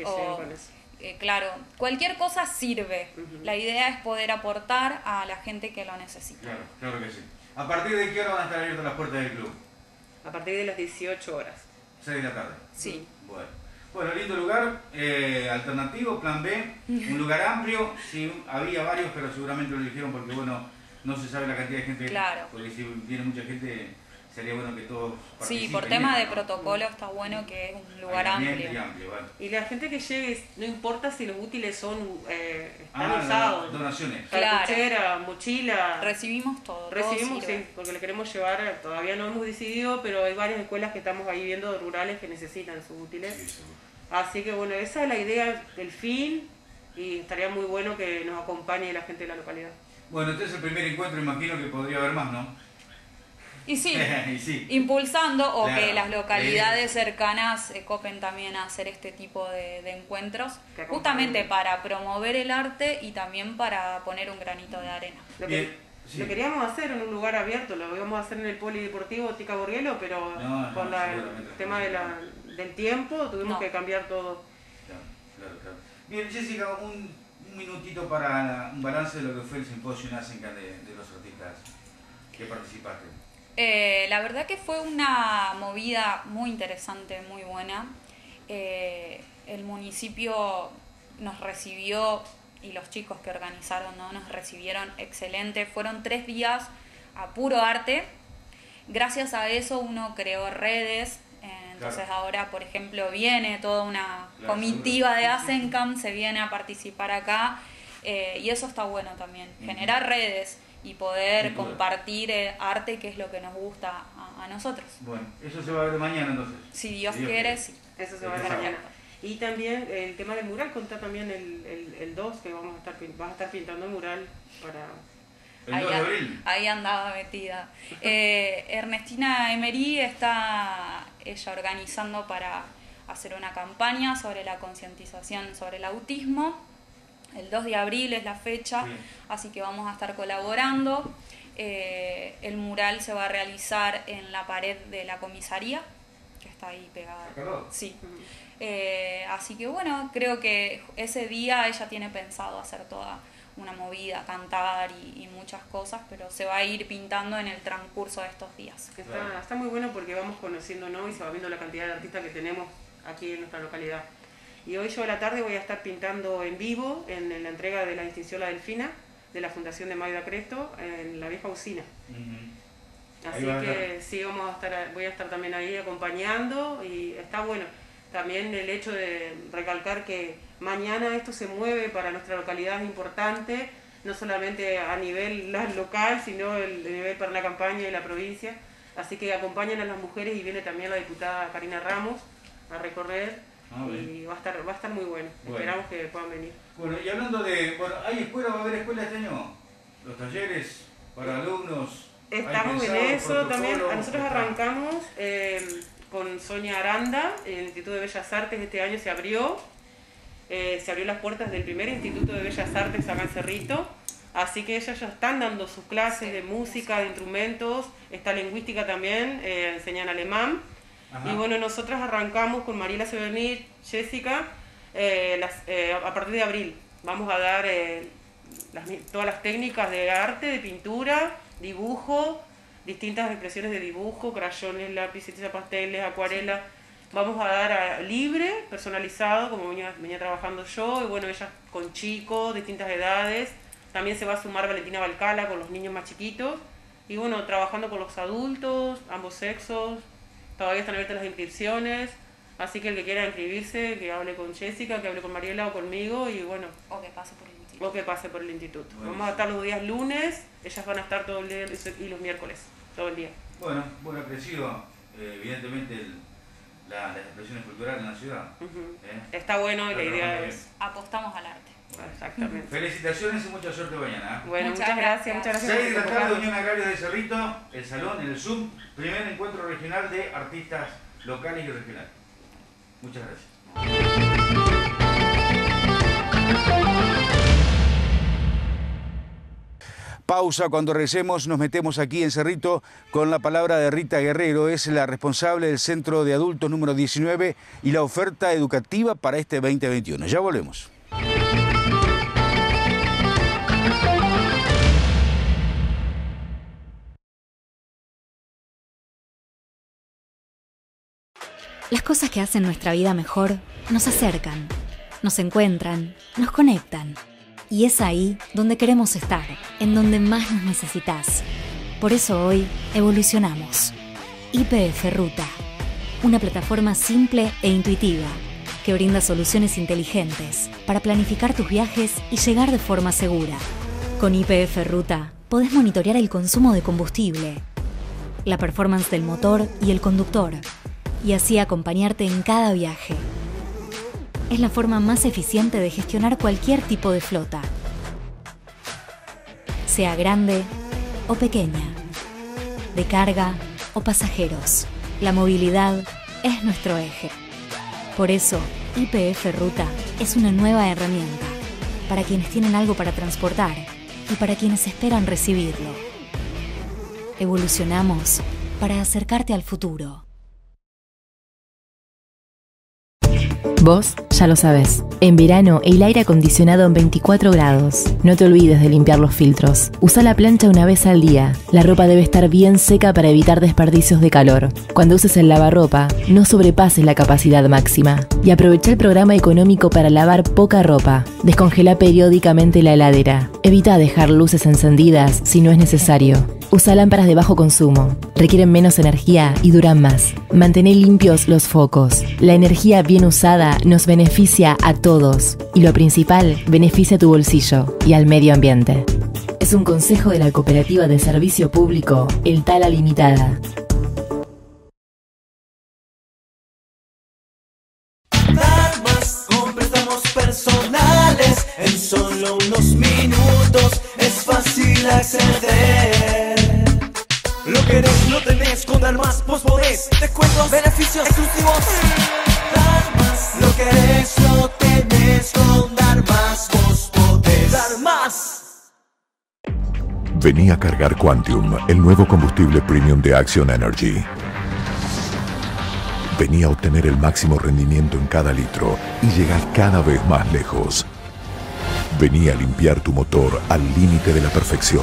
F: claro, cualquier cosa sirve. La idea es poder aportar a la gente que lo necesita.
A: Claro que sí. ¿A partir de qué hora van a estar abiertas las puertas del club?
C: A partir de las 18 horas.
A: 6 de la tarde.
F: Sí.
A: Bueno, lindo lugar, alternativo, plan B, un lugar amplio, sí, había varios, pero seguramente lo eligieron porque, bueno, no se sabe la cantidad de gente, porque si viene mucha gente, sería bueno que todos participen.
F: Sí, por tema de protocolo está bueno que es un lugar amplio.
C: Y la gente que llegue, no importa si los útiles están usados.
A: Donaciones.
C: Cartuchera, mochila.
F: Recibimos todo.
C: Recibimos, sí, porque le queremos llevar, todavía no hemos decidido, pero hay varias escuelas que estamos ahí viendo rurales que necesitan sus útiles. Sí, así que bueno, esa es la idea del fin y estaría muy bueno que nos acompañe la gente de la localidad.
A: Bueno, este es el primer encuentro, imagino que podría haber más, ¿no?
F: Y sí, impulsando que las localidades cercanas copen también a hacer este tipo de encuentros, justamente para promover el arte y también para poner un granito de arena.
C: Lo queríamos hacer en un lugar abierto, lo íbamos a hacer en el polideportivo Tica Borrielo, pero con el tema del tiempo tuvimos que cambiar todo.
A: Claro. Bien, Jessica, un minutito para un balance de lo que fue el simposio Nasencan de los artistas que participaste.
F: La verdad que fue una movida muy interesante, muy buena. El municipio nos recibió y los chicos que organizaron nos recibieron excelente. Fueron 3 días a puro arte. Gracias a eso uno creó redes. Entonces ahora, por ejemplo, viene toda una comitiva de Asencam, se viene a participar acá. Y eso está bueno también, generar redes y poder compartir arte, que es lo que nos gusta a nosotros.
A: Bueno, eso se va a ver mañana entonces.
F: Si Dios quiere, sí.
C: Eso se va a ver mañana. Y también el tema del mural, contá también el 2, que vas a estar pintando el mural para...
A: El 2 de abril.
F: Ahí andaba metida. Ernestina Emery está ella organizando para hacer una campaña sobre la concientización sobre el autismo. El 2 de abril es la fecha, así que vamos a estar colaborando. El mural se va a realizar en la pared de la comisaría, que está ahí pegada. Sí. Así que bueno, creo que ese día ella tiene pensado hacer toda una movida, cantar y muchas cosas, pero se va a ir pintando en el transcurso de estos días.
C: Está muy bueno porque vamos conociéndonos y se va viendo la cantidad de artistas que tenemos aquí en nuestra localidad. Y hoy yo a la tarde voy a estar pintando en vivo en la entrega de la distinción La Delfina de la Fundación de Maida Cresto en la vieja usina. Así que sí, voy a estar también ahí acompañando y está bueno. También el hecho de recalcar que mañana esto se mueve para nuestra localidad es importante, no solamente a nivel local, sino a nivel para la campaña y la provincia. Así que acompañan a las mujeres y viene también la diputada Karina Ramos a recorrer y va a estar muy bueno. Esperamos que puedan venir.
A: Bueno, y hablando de... ¿hay escuela? ¿Va a haber escuela este año? ¿Los talleres para alumnos?
C: Estamos en eso también. Nosotros arrancamos con Sonia Aranda, el Instituto de Bellas Artes este año se abrió las puertas del primer Instituto de Bellas Artes acá en Cerrito, así que ellas ya están dando sus clases de música, de instrumentos, está lingüística también, enseñan alemán. Y bueno, nosotros arrancamos con Mariela Severnich, Jessica, a partir de abril. Vamos a dar todas las técnicas de arte, de pintura, dibujo, distintas expresiones de dibujo, crayones, lápices, pasteles, acuarela. Vamos a dar libre, personalizado, como venía trabajando yo, y bueno, ellas con chicos, distintas edades. También se va a sumar Valentina Balcala con los niños más chiquitos. Y bueno, trabajando con los adultos, ambos sexos. Todavía están abiertas las inscripciones. Así que el que quiera inscribirse, que hable con Jessica, que hable con Mariela o conmigo, y bueno.
F: O que pase por el instituto.
C: O que pase por el instituto. Vamos a estar los días lunes, ellas van a estar todo el día y los miércoles, todo el día.
A: Bueno, aprecio evidentemente las expresiones culturales en la ciudad.
C: Está bueno y la idea es...
F: Apostamos al arte.
C: Exactamente.
A: Felicitaciones y mucha suerte mañana.
C: Bueno, muchas gracias.
A: 6 de la tarde, Unión Agraria de Cerrito, el salón, en el Zoom, primer encuentro regional de artistas locales y regionales. Muchas gracias. Pausa, cuando regresemos nos metemos aquí en Cerrito con la palabra de Rita Guerrero, es la responsable del Centro de Adultos número 19 y la oferta educativa para este 2021. Ya volvemos.
U: Las cosas que hacen nuestra vida mejor nos acercan, nos encuentran, nos conectan. Y es ahí donde queremos estar, en donde más nos necesitas. Por eso hoy evolucionamos. YPF Ruta, una plataforma simple e intuitiva que brinda soluciones inteligentes para planificar tus viajes y llegar de forma segura. Con YPF Ruta podés monitorear el consumo de combustible, la performance del motor y el conductor, y así acompañarte en cada viaje. Es la forma más eficiente de gestionar cualquier tipo de flota, sea grande o pequeña, de carga o pasajeros. La movilidad es nuestro eje. Por eso, YPF Ruta es una nueva herramienta para quienes tienen algo para transportar y para quienes esperan recibirlo. Evolucionamos para acercarte al futuro.
G: Vos ya lo sabés. En verano, el aire acondicionado en 24 grados. No te olvides de limpiar los filtros. Usa la plancha una vez al día. La ropa debe estar bien seca para evitar desperdicios de calor. Cuando uses el lavarropa, no sobrepases la capacidad máxima. Y aprovecha el programa económico para lavar poca ropa. Descongela periódicamente la heladera. Evita dejar luces encendidas si no es necesario. Usa lámparas de bajo consumo. Requieren menos energía y duran más. Mantén limpios los focos. La energía bien usada nos beneficia a todos. Y lo principal, beneficia a tu bolsillo y al medio ambiente. Es un consejo de la Cooperativa de Servicio Público El Tala Limitada.
I: Dar más con préstamos personales. En solo unos minutos es fácil acceder. Lo querés, lo tenés, con Dar Más vos podés. Descuentos, beneficios exclusivos. Dar Más, lo querés, lo tenés, con Dar Más vos podés. Dar Más.
J: Vení a cargar Quantium, el nuevo combustible premium de Action Energy.
P: Vení a obtener el máximo rendimiento en cada litro y llegar cada vez más lejos. Vení a limpiar tu motor al límite de la perfección.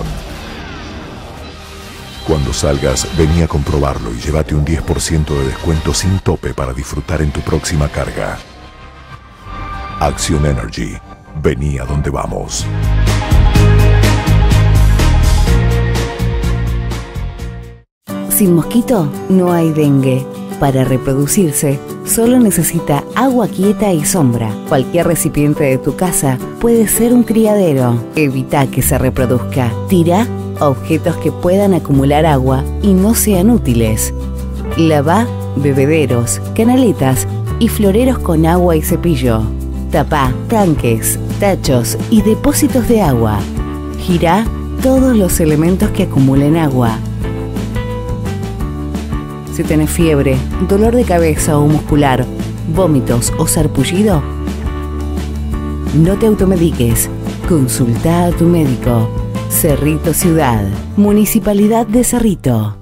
P: Cuando salgas, vení a comprobarlo y llévate un 10% de descuento sin tope para disfrutar en tu próxima carga. Action Energy. Vení a donde vamos.
D: Sin mosquito no hay dengue. Para reproducirse, solo necesita agua quieta y sombra. Cualquier recipiente de tu casa puede ser un criadero. Evita que se reproduzca. Tira objetos que puedan acumular agua y no sean útiles. Lava bebederos, canaletas y floreros con agua y cepillo. Tapa tanques, tachos y depósitos de agua. Gira todos los elementos que acumulen agua. Si tenés fiebre, dolor de cabeza o muscular, vómitos o sarpullido, no te automediques. Consulta a tu médico. Cerrito Ciudad, Municipalidad de Cerrito.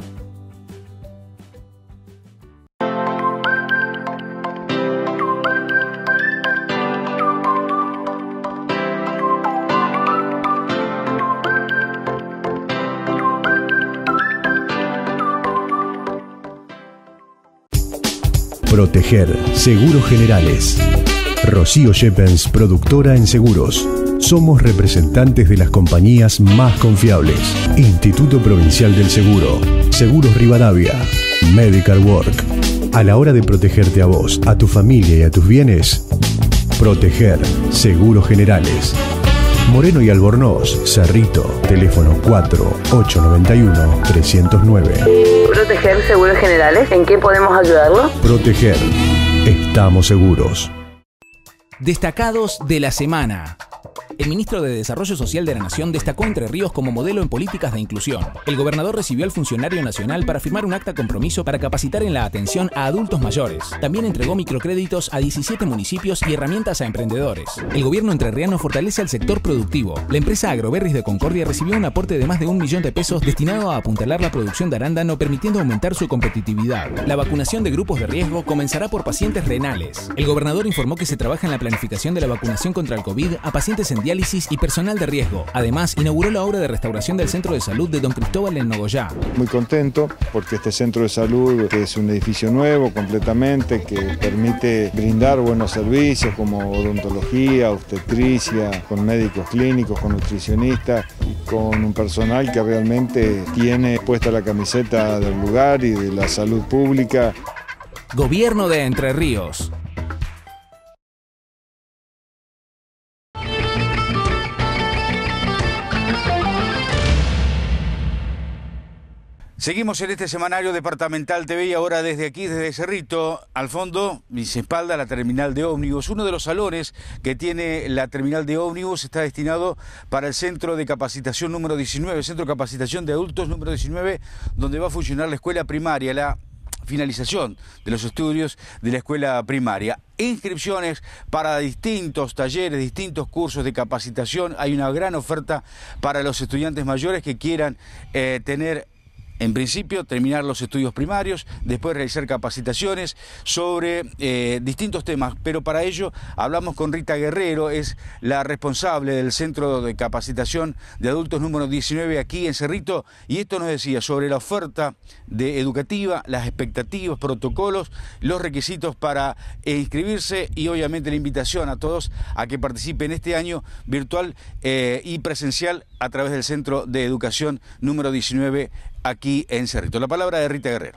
P: Proteger Seguros Generales. Rocío Shepens, productora en seguros. Somos representantes de las compañías más confiables. Instituto Provincial del Seguro. Seguros Rivadavia. Medical Work. A la hora de protegerte a vos, a tu familia y a tus bienes, Proteger Seguros Generales. Moreno y Albornoz, Cerrito, teléfono 4891-309.
H: Proteger Seguros Generales, ¿en qué podemos ayudarlo?
P: Proteger, estamos seguros.
Q: Destacados de la semana. El ministro de Desarrollo Social de la Nación destacó Entre Ríos como modelo en políticas de inclusión. El gobernador recibió al funcionario nacional para firmar un acta compromiso para capacitar en la atención a adultos mayores. También entregó microcréditos a 17 municipios y herramientas a emprendedores. El gobierno entrerriano fortalece al sector productivo. La empresa Agroberries de Concordia recibió un aporte de más de 1 millón de pesos destinado a apuntalar la producción de arándano, permitiendo aumentar su competitividad. La vacunación de grupos de riesgo comenzará por pacientes renales. El gobernador informó que se trabaja en la planificación de la vacunación contra el COVID a pacientes en diálisis y personal de riesgo. Además, inauguró la obra de restauración del Centro de Salud de Don Cristóbal en Nogoyá.
R: Muy contento porque este centro de salud es un edificio nuevo completamente que permite brindar buenos servicios como odontología, obstetricia, con médicos clínicos, con nutricionistas y con un personal que realmente tiene puesta la camiseta del lugar y de la salud pública.
Q: Gobierno de Entre Ríos.
A: Seguimos en este semanario departamental TV y ahora desde aquí, desde Cerrito, al fondo, mis espaldas, la terminal de ómnibus. Uno de los salones que tiene la terminal de ómnibus está destinado para el centro de capacitación número 19, el centro de capacitación de adultos número 19, donde va a funcionar la escuela primaria, la finalización de los estudios de la escuela primaria. Inscripciones para distintos talleres, distintos cursos de capacitación. Hay una gran oferta para los estudiantes mayores que quieran tener, en principio, terminar los estudios primarios, después realizar capacitaciones sobre distintos temas, pero para ello hablamos con Rita Guerrero, es la responsable del Centro de Capacitación de Adultos número 19 aquí en Cerrito, y esto nos decía sobre la oferta educativa, las expectativas, protocolos, los requisitos para inscribirse y obviamente la invitación a todos a que participen este año virtual y presencial a través del Centro de Educación número 19 aquí en Cerrito. La palabra de Rita Guerrero.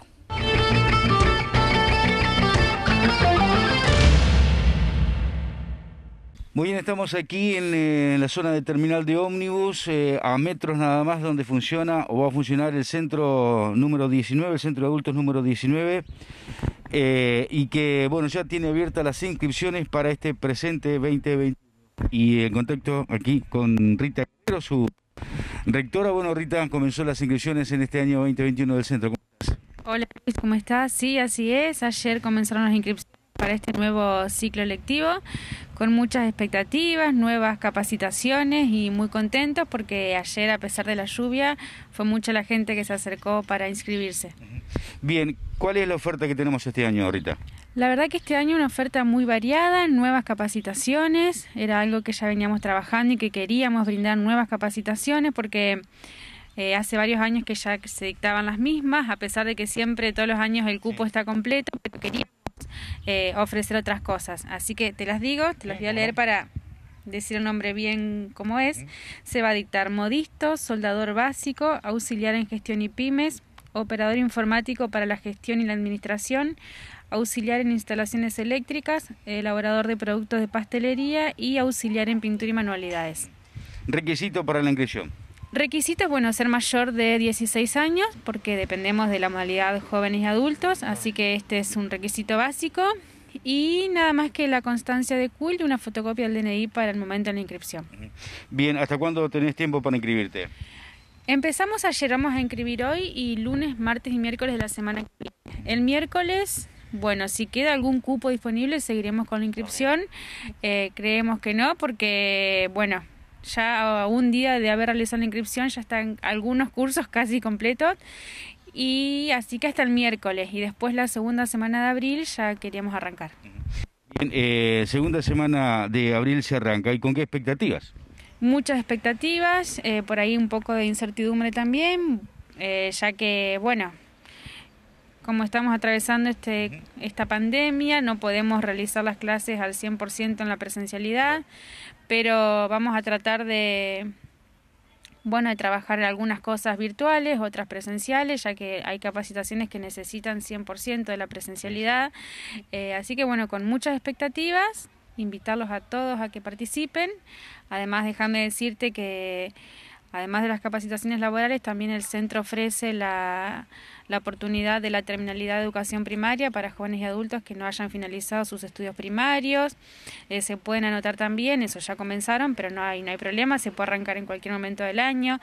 A: Muy bien, estamos aquí en la zona de terminal de ómnibus, a metros nada más donde funciona o va a funcionar el centro número 19, el centro de adultos número 19, y que bueno, ya tiene abiertas las inscripciones para este presente 2020. Y en contacto aquí con Rita Guerrero, su rectora. Bueno, Rita, comenzó las inscripciones en este año 2021 del centro. ¿Cómo estás?
K: Hola Luis, ¿cómo estás? Sí, así es. Ayer comenzaron las inscripciones para este nuevo ciclo lectivo, con muchas expectativas, nuevas capacitaciones y muy contentos porque ayer, a pesar de la lluvia, fue mucha la gente que se acercó para inscribirse.
A: Bien, ¿cuál es la oferta que tenemos este año, Rita?
K: La verdad que este año una oferta muy variada, nuevas capacitaciones, era algo que ya veníamos trabajando y que queríamos brindar nuevas capacitaciones porque hace varios años que ya se dictaban las mismas, a pesar de que siempre todos los años el cupo está completo, pero queríamos ofrecer otras cosas. Así que te las digo, te las voy a leer para decir el nombre bien como es. Se va a dictar modisto, soldador básico, auxiliar en gestión y pymes, operador informático para la gestión y la administración, auxiliar en instalaciones eléctricas, elaborador de productos de pastelería y auxiliar en pintura y manualidades.
A: Requisito para la inscripción.
K: Requisitos, bueno, ser mayor de 16 años, porque dependemos de la modalidad de jóvenes y adultos, así que este es un requisito básico. Y nada más que la constancia de CUL y una fotocopia del DNI para el momento de la inscripción.
A: Bien, ¿hasta cuándo tenés tiempo para inscribirte?
K: Empezamos ayer, vamos a inscribir hoy y lunes, martes y miércoles de la semana que viene. El miércoles, bueno, si queda algún cupo disponible seguiremos con la inscripción. Creemos que no, porque, bueno, ya a un día de haber realizado la inscripción ya están algunos cursos casi completos. Y así que hasta el miércoles y después la segunda semana de abril ya queríamos arrancar.
A: Bien, segunda semana de abril se arranca. ¿Y con qué expectativas?
K: Muchas expectativas, por ahí un poco de incertidumbre también, ya que, bueno, como estamos atravesando esta pandemia, no podemos realizar las clases al 100% en la presencialidad, pero vamos a tratar de trabajar algunas cosas virtuales, otras presenciales, ya que hay capacitaciones que necesitan 100% de la presencialidad. Así que bueno, con muchas expectativas, invitarlos a todos a que participen. Además, déjame decirte que además de las capacitaciones laborales, también el centro ofrece la oportunidad de la terminalidad de educación primaria para jóvenes y adultos que no hayan finalizado sus estudios primarios. Se pueden anotar también, eso ya comenzaron, pero no hay problema, se puede arrancar en cualquier momento del año.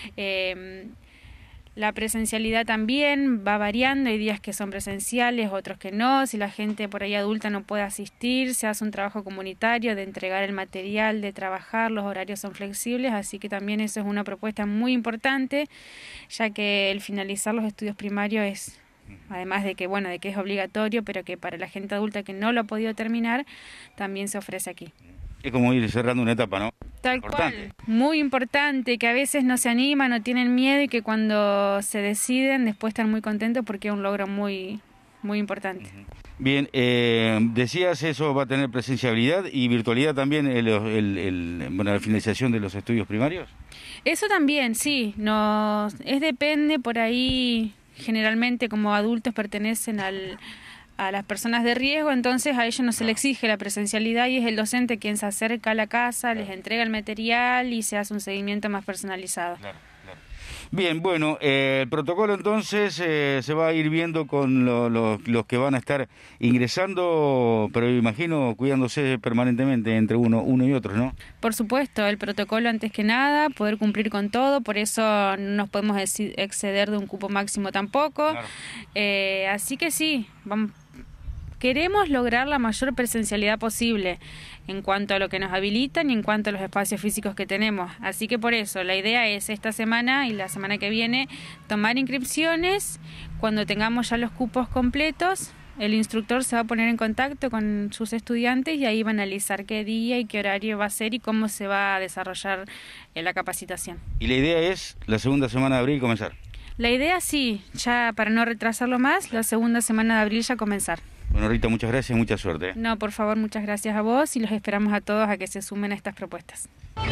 K: La presencialidad también va variando, hay días que son presenciales, otros que no. Si la gente por ahí adulta no puede asistir, se hace un trabajo comunitario de entregar el material, de trabajar, los horarios son flexibles, así que también eso es una propuesta muy importante, ya que el finalizar los estudios primarios es, además de que, bueno, de que es obligatorio, pero que para la gente adulta que no lo ha podido terminar, también se ofrece aquí.
A: Es como ir cerrando una etapa, ¿no?
K: Tal cual, muy importante, que a veces no se animan, no tienen miedo y que cuando se deciden después están muy contentos porque es un logro muy, muy importante.
A: Bien, decías eso va a tener presencialidad y virtualidad también, la finalización de los estudios primarios.
K: Eso también, sí, depende por ahí, generalmente como adultos pertenecen a las personas de riesgo, entonces a ellos no se les exige la presencialidad y es el docente quien se acerca a la casa, les entrega el material y se hace un seguimiento más personalizado.
A: Claro. Bien, bueno, el protocolo entonces se va a ir viendo con los que van a estar ingresando, pero imagino cuidándose permanentemente entre uno y otro, ¿no?
K: Por supuesto, el protocolo antes que nada, poder cumplir con todo, por eso no nos podemos exceder de un cupo máximo tampoco. Claro. Así que sí, queremos lograr la mayor presencialidad posible en cuanto a lo que nos habilitan y en cuanto a los espacios físicos que tenemos. Así que por eso la idea es esta semana y la semana que viene tomar inscripciones. Cuando tengamos ya los cupos completos, el instructor se va a poner en contacto con sus estudiantes y ahí va a analizar qué día y qué horario va a ser y cómo se va a desarrollar la capacitación.
A: ¿Y la idea es la segunda semana de abril comenzar?
K: La idea sí, ya para no retrasarlo más, la segunda semana de abril ya comenzar.
A: Bueno, Rita, muchas gracias y mucha suerte.
K: No, por favor, muchas gracias a vos y los esperamos a todos a que se sumen a estas propuestas.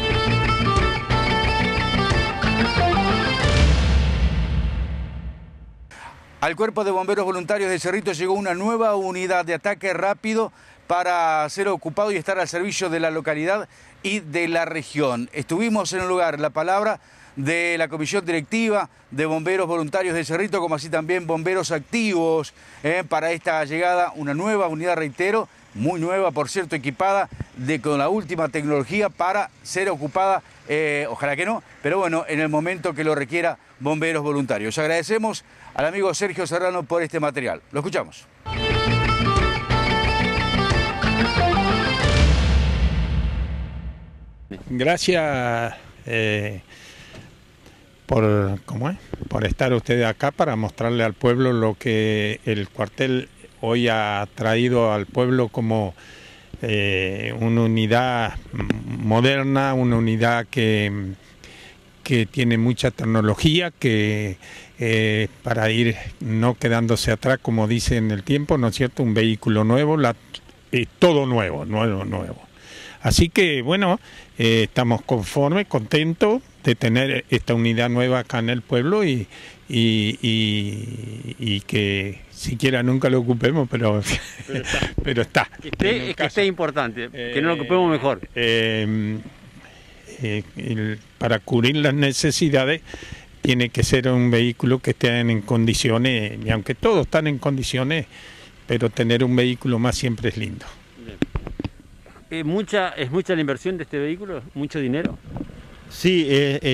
A: Al Cuerpo de Bomberos Voluntarios de Cerrito llegó una nueva unidad de ataque rápido para ser ocupado y estar al servicio de la localidad y de la región. Estuvimos en el lugar, la palabra de la Comisión Directiva de Bomberos Voluntarios de Cerrito, como así también bomberos activos para esta llegada, una nueva unidad, reitero, muy nueva, por cierto, equipada con la última tecnología para ser ocupada, ojalá que no, pero bueno, en el momento que lo requiera Bomberos Voluntarios. Agradecemos al amigo Sergio Serrano por este material. Lo escuchamos.
M: Gracias por estar ustedes acá para mostrarle al pueblo lo que el cuartel hoy ha traído al pueblo como una unidad moderna, una unidad que tiene mucha tecnología, que para ir no quedándose atrás, como dice en el tiempo, ¿no es cierto? Un vehículo nuevo, todo nuevo. Así que, bueno, estamos conformes, contentos de tener esta unidad nueva acá en el pueblo y que siquiera nunca lo ocupemos, pero está.
N: Que esté importante, que no lo ocupemos mejor.
M: Para cubrir las necesidades tiene que ser un vehículo que esté en condiciones, y aunque todos están en condiciones, pero tener un vehículo más siempre es lindo.
N: ¿Es mucha la inversión de este vehículo? ¿Mucho dinero?
O: Sí,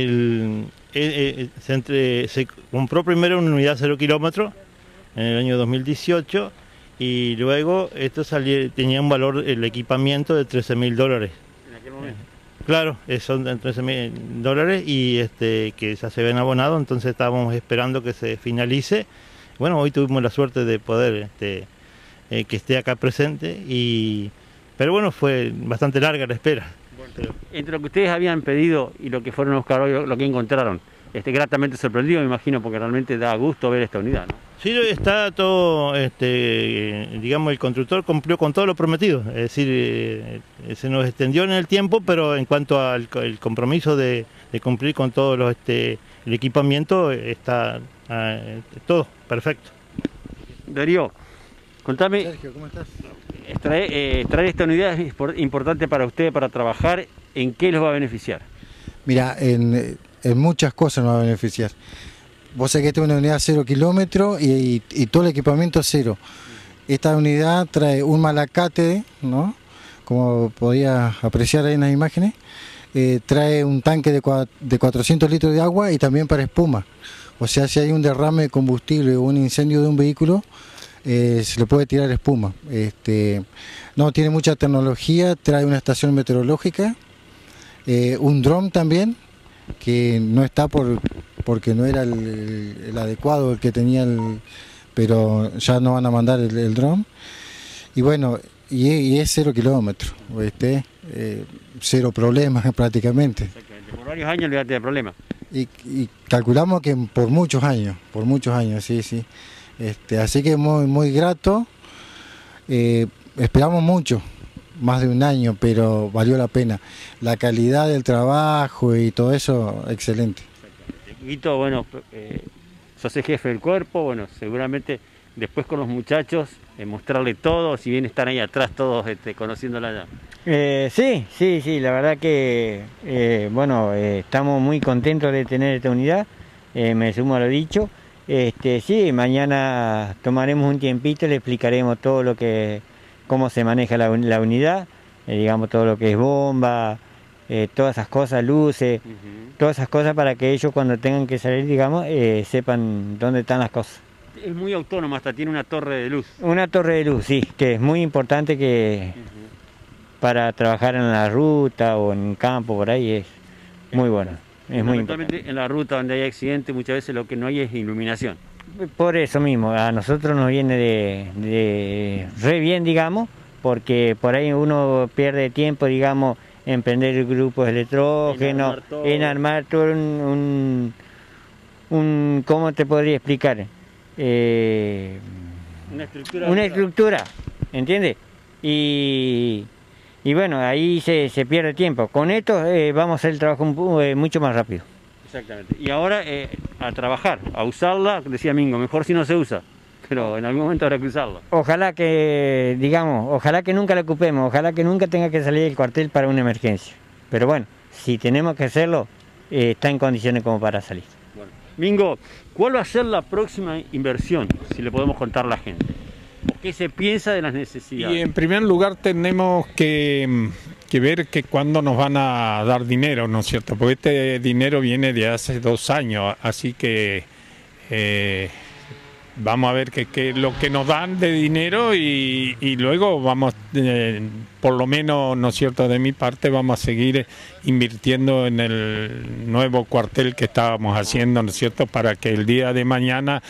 O: se compró primero una unidad 0 kilómetros en el año 2018 y luego esto tenía un valor, el equipamiento, de $13.000.
N: ¿En aquel momento?
O: Claro, son $13.000 y que ya se ven abonados, entonces estábamos esperando que se finalice. Bueno, hoy tuvimos la suerte de poder que esté acá presente, pero bueno, fue bastante larga la espera.
N: Bueno, entre lo que ustedes habían pedido y lo que fueron a buscar hoy, lo que encontraron, gratamente sorprendido, me imagino, porque realmente da gusto ver esta unidad, ¿no?
O: Sí, está todo, digamos, el constructor cumplió con todo lo prometido, es decir, se nos extendió en el tiempo, pero en cuanto al el compromiso de cumplir con todo el equipamiento, está todo perfecto.
N: Darío, contame.
X: Sergio, ¿cómo estás?
N: Traer esta unidad es importante para ustedes, para trabajar. ¿En qué los va a beneficiar?
X: Mira, en muchas cosas nos va a beneficiar. Vos sabés que esta es una unidad 0 kilómetros y todo el equipamiento cero. Esta unidad trae un malacate, ¿no? Como podías apreciar ahí en las imágenes. Trae un tanque de 400 litros de agua y también para espuma. O sea, si hay un derrame de combustible o un incendio de un vehículo, se le puede tirar espuma. No, tiene mucha tecnología, trae una estación meteorológica, un dron también, que no está porque no era el adecuado, el que tenía pero ya no van a mandar el dron. Y bueno, y es 0 kilómetros, cero problemas prácticamente.
N: Exactamente. Por varios años le va a tener problemas.
X: Y calculamos que por muchos años, sí. Así que muy grato. Esperamos mucho, más de un año, pero valió la pena. La calidad del trabajo y todo eso, excelente.
N: Guito, bueno, sos el jefe del cuerpo, bueno, seguramente después con los muchachos, mostrarle todo, si bien están ahí atrás todos conociéndola ya.
Y: Sí, la verdad que, estamos muy contentos de tener esta unidad, me sumo a lo dicho. Sí, mañana tomaremos un tiempito, le explicaremos todo cómo se maneja la unidad, digamos todo lo que es bomba, todas esas cosas, luces, todas esas cosas para que ellos cuando tengan que salir, digamos, sepan dónde están las cosas.
N: Es muy autónoma, hasta tiene una torre de luz.
Y: Una torre de luz, sí, que es muy importante para trabajar en la ruta o en el campo, por ahí es muy bueno. Es muy importante.
N: En la ruta donde hay accidentes muchas veces lo que no hay es iluminación.
Y: Por eso mismo, a nosotros nos viene de re bien, digamos, porque por ahí uno pierde tiempo, digamos, en prender grupos de electrógeno, en armar todo un ¿cómo te podría explicar? Una estructura, ¿entiendes? Y bueno, ahí se pierde tiempo. Con esto vamos a hacer el trabajo mucho más rápido.
N: Exactamente. Y ahora a trabajar, a usarla, decía Mingo, mejor si no se usa, pero en algún momento habrá que usarla.
Y: Ojalá que nunca la ocupemos, ojalá que nunca tenga que salir del cuartel para una emergencia. Pero bueno, si tenemos que hacerlo, está en condiciones como para salir.
N: Bueno. Mingo, ¿cuál va a ser la próxima inversión, si le podemos contar a la gente? ¿Qué se piensa de las necesidades?
M: Y en primer lugar tenemos que ver que cuándo nos van a dar dinero, ¿no es cierto? Porque este dinero viene de hace 2 años, así que vamos a ver lo que nos dan de dinero y luego vamos, por lo menos, ¿no es cierto?, de mi parte, vamos a seguir invirtiendo en el nuevo cuartel que estábamos haciendo, ¿no es cierto?, para que el día de mañana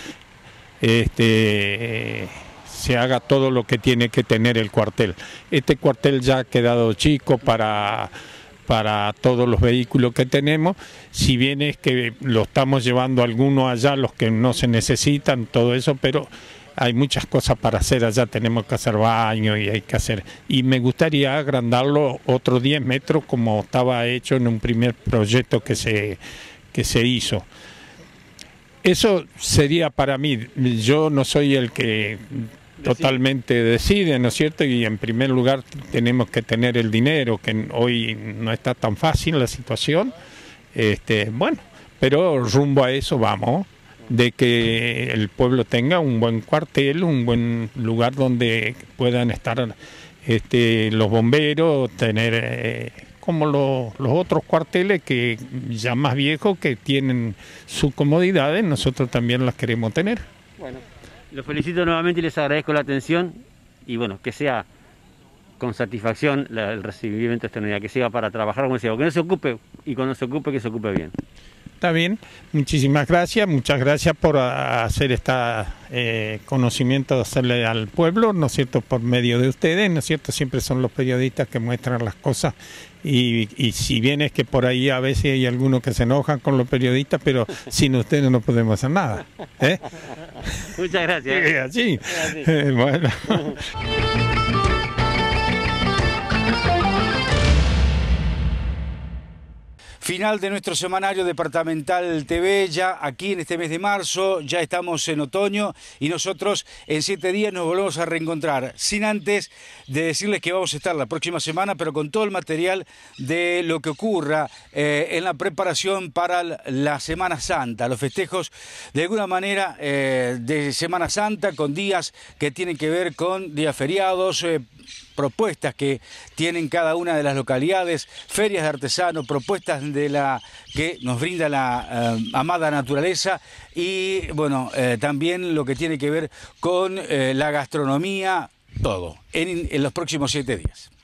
M: se haga todo lo que tiene que tener el cuartel. Este cuartel ya ha quedado chico para todos los vehículos que tenemos, si bien es que lo estamos llevando algunos allá, los que no se necesitan, todo eso, pero hay muchas cosas para hacer allá, tenemos que hacer baño y hay que hacer, y me gustaría agrandarlo otros 10 metros como estaba hecho en un primer proyecto que se hizo. Eso sería para mí, yo no soy el que totalmente decide, ¿no es cierto? Y en primer lugar tenemos que tener el dinero, que hoy no está tan fácil la situación. Bueno, pero rumbo a eso vamos, de que el pueblo tenga un buen cuartel, un buen lugar donde puedan estar los bomberos, tener como los otros cuarteles que ya más viejos, que tienen sus comodidades, nosotros también las queremos tener.
N: Bueno, los felicito nuevamente y les agradezco la atención y bueno, que sea con satisfacción el recibimiento de esta unidad, que sea para trabajar, como decía, que no se ocupe, y cuando se ocupe, que se ocupe bien.
M: Está bien, muchísimas gracias, muchas gracias por hacer este conocimiento, hacerle al pueblo, ¿no es cierto?, por medio de ustedes, ¿no es cierto?, siempre son los periodistas que muestran las cosas y si bien es que por ahí a veces hay algunos que se enojan con los periodistas, pero sin ustedes no podemos hacer nada.
N: Muchas gracias.
M: Sí, bueno.
A: Final de nuestro semanario departamental TV, ya aquí en este mes de marzo, ya estamos en otoño y nosotros en 7 días nos volvemos a reencontrar, sin antes de decirles que vamos a estar la próxima semana, pero con todo el material de lo que ocurra en la preparación para la Semana Santa, los festejos de alguna manera de Semana Santa, con días que tienen que ver con días feriados, propuestas que tienen cada una de las localidades, ferias de artesanos, propuestas que nos brinda la amada naturaleza y bueno, también lo que tiene que ver con la gastronomía, todo, en los próximos 7 días.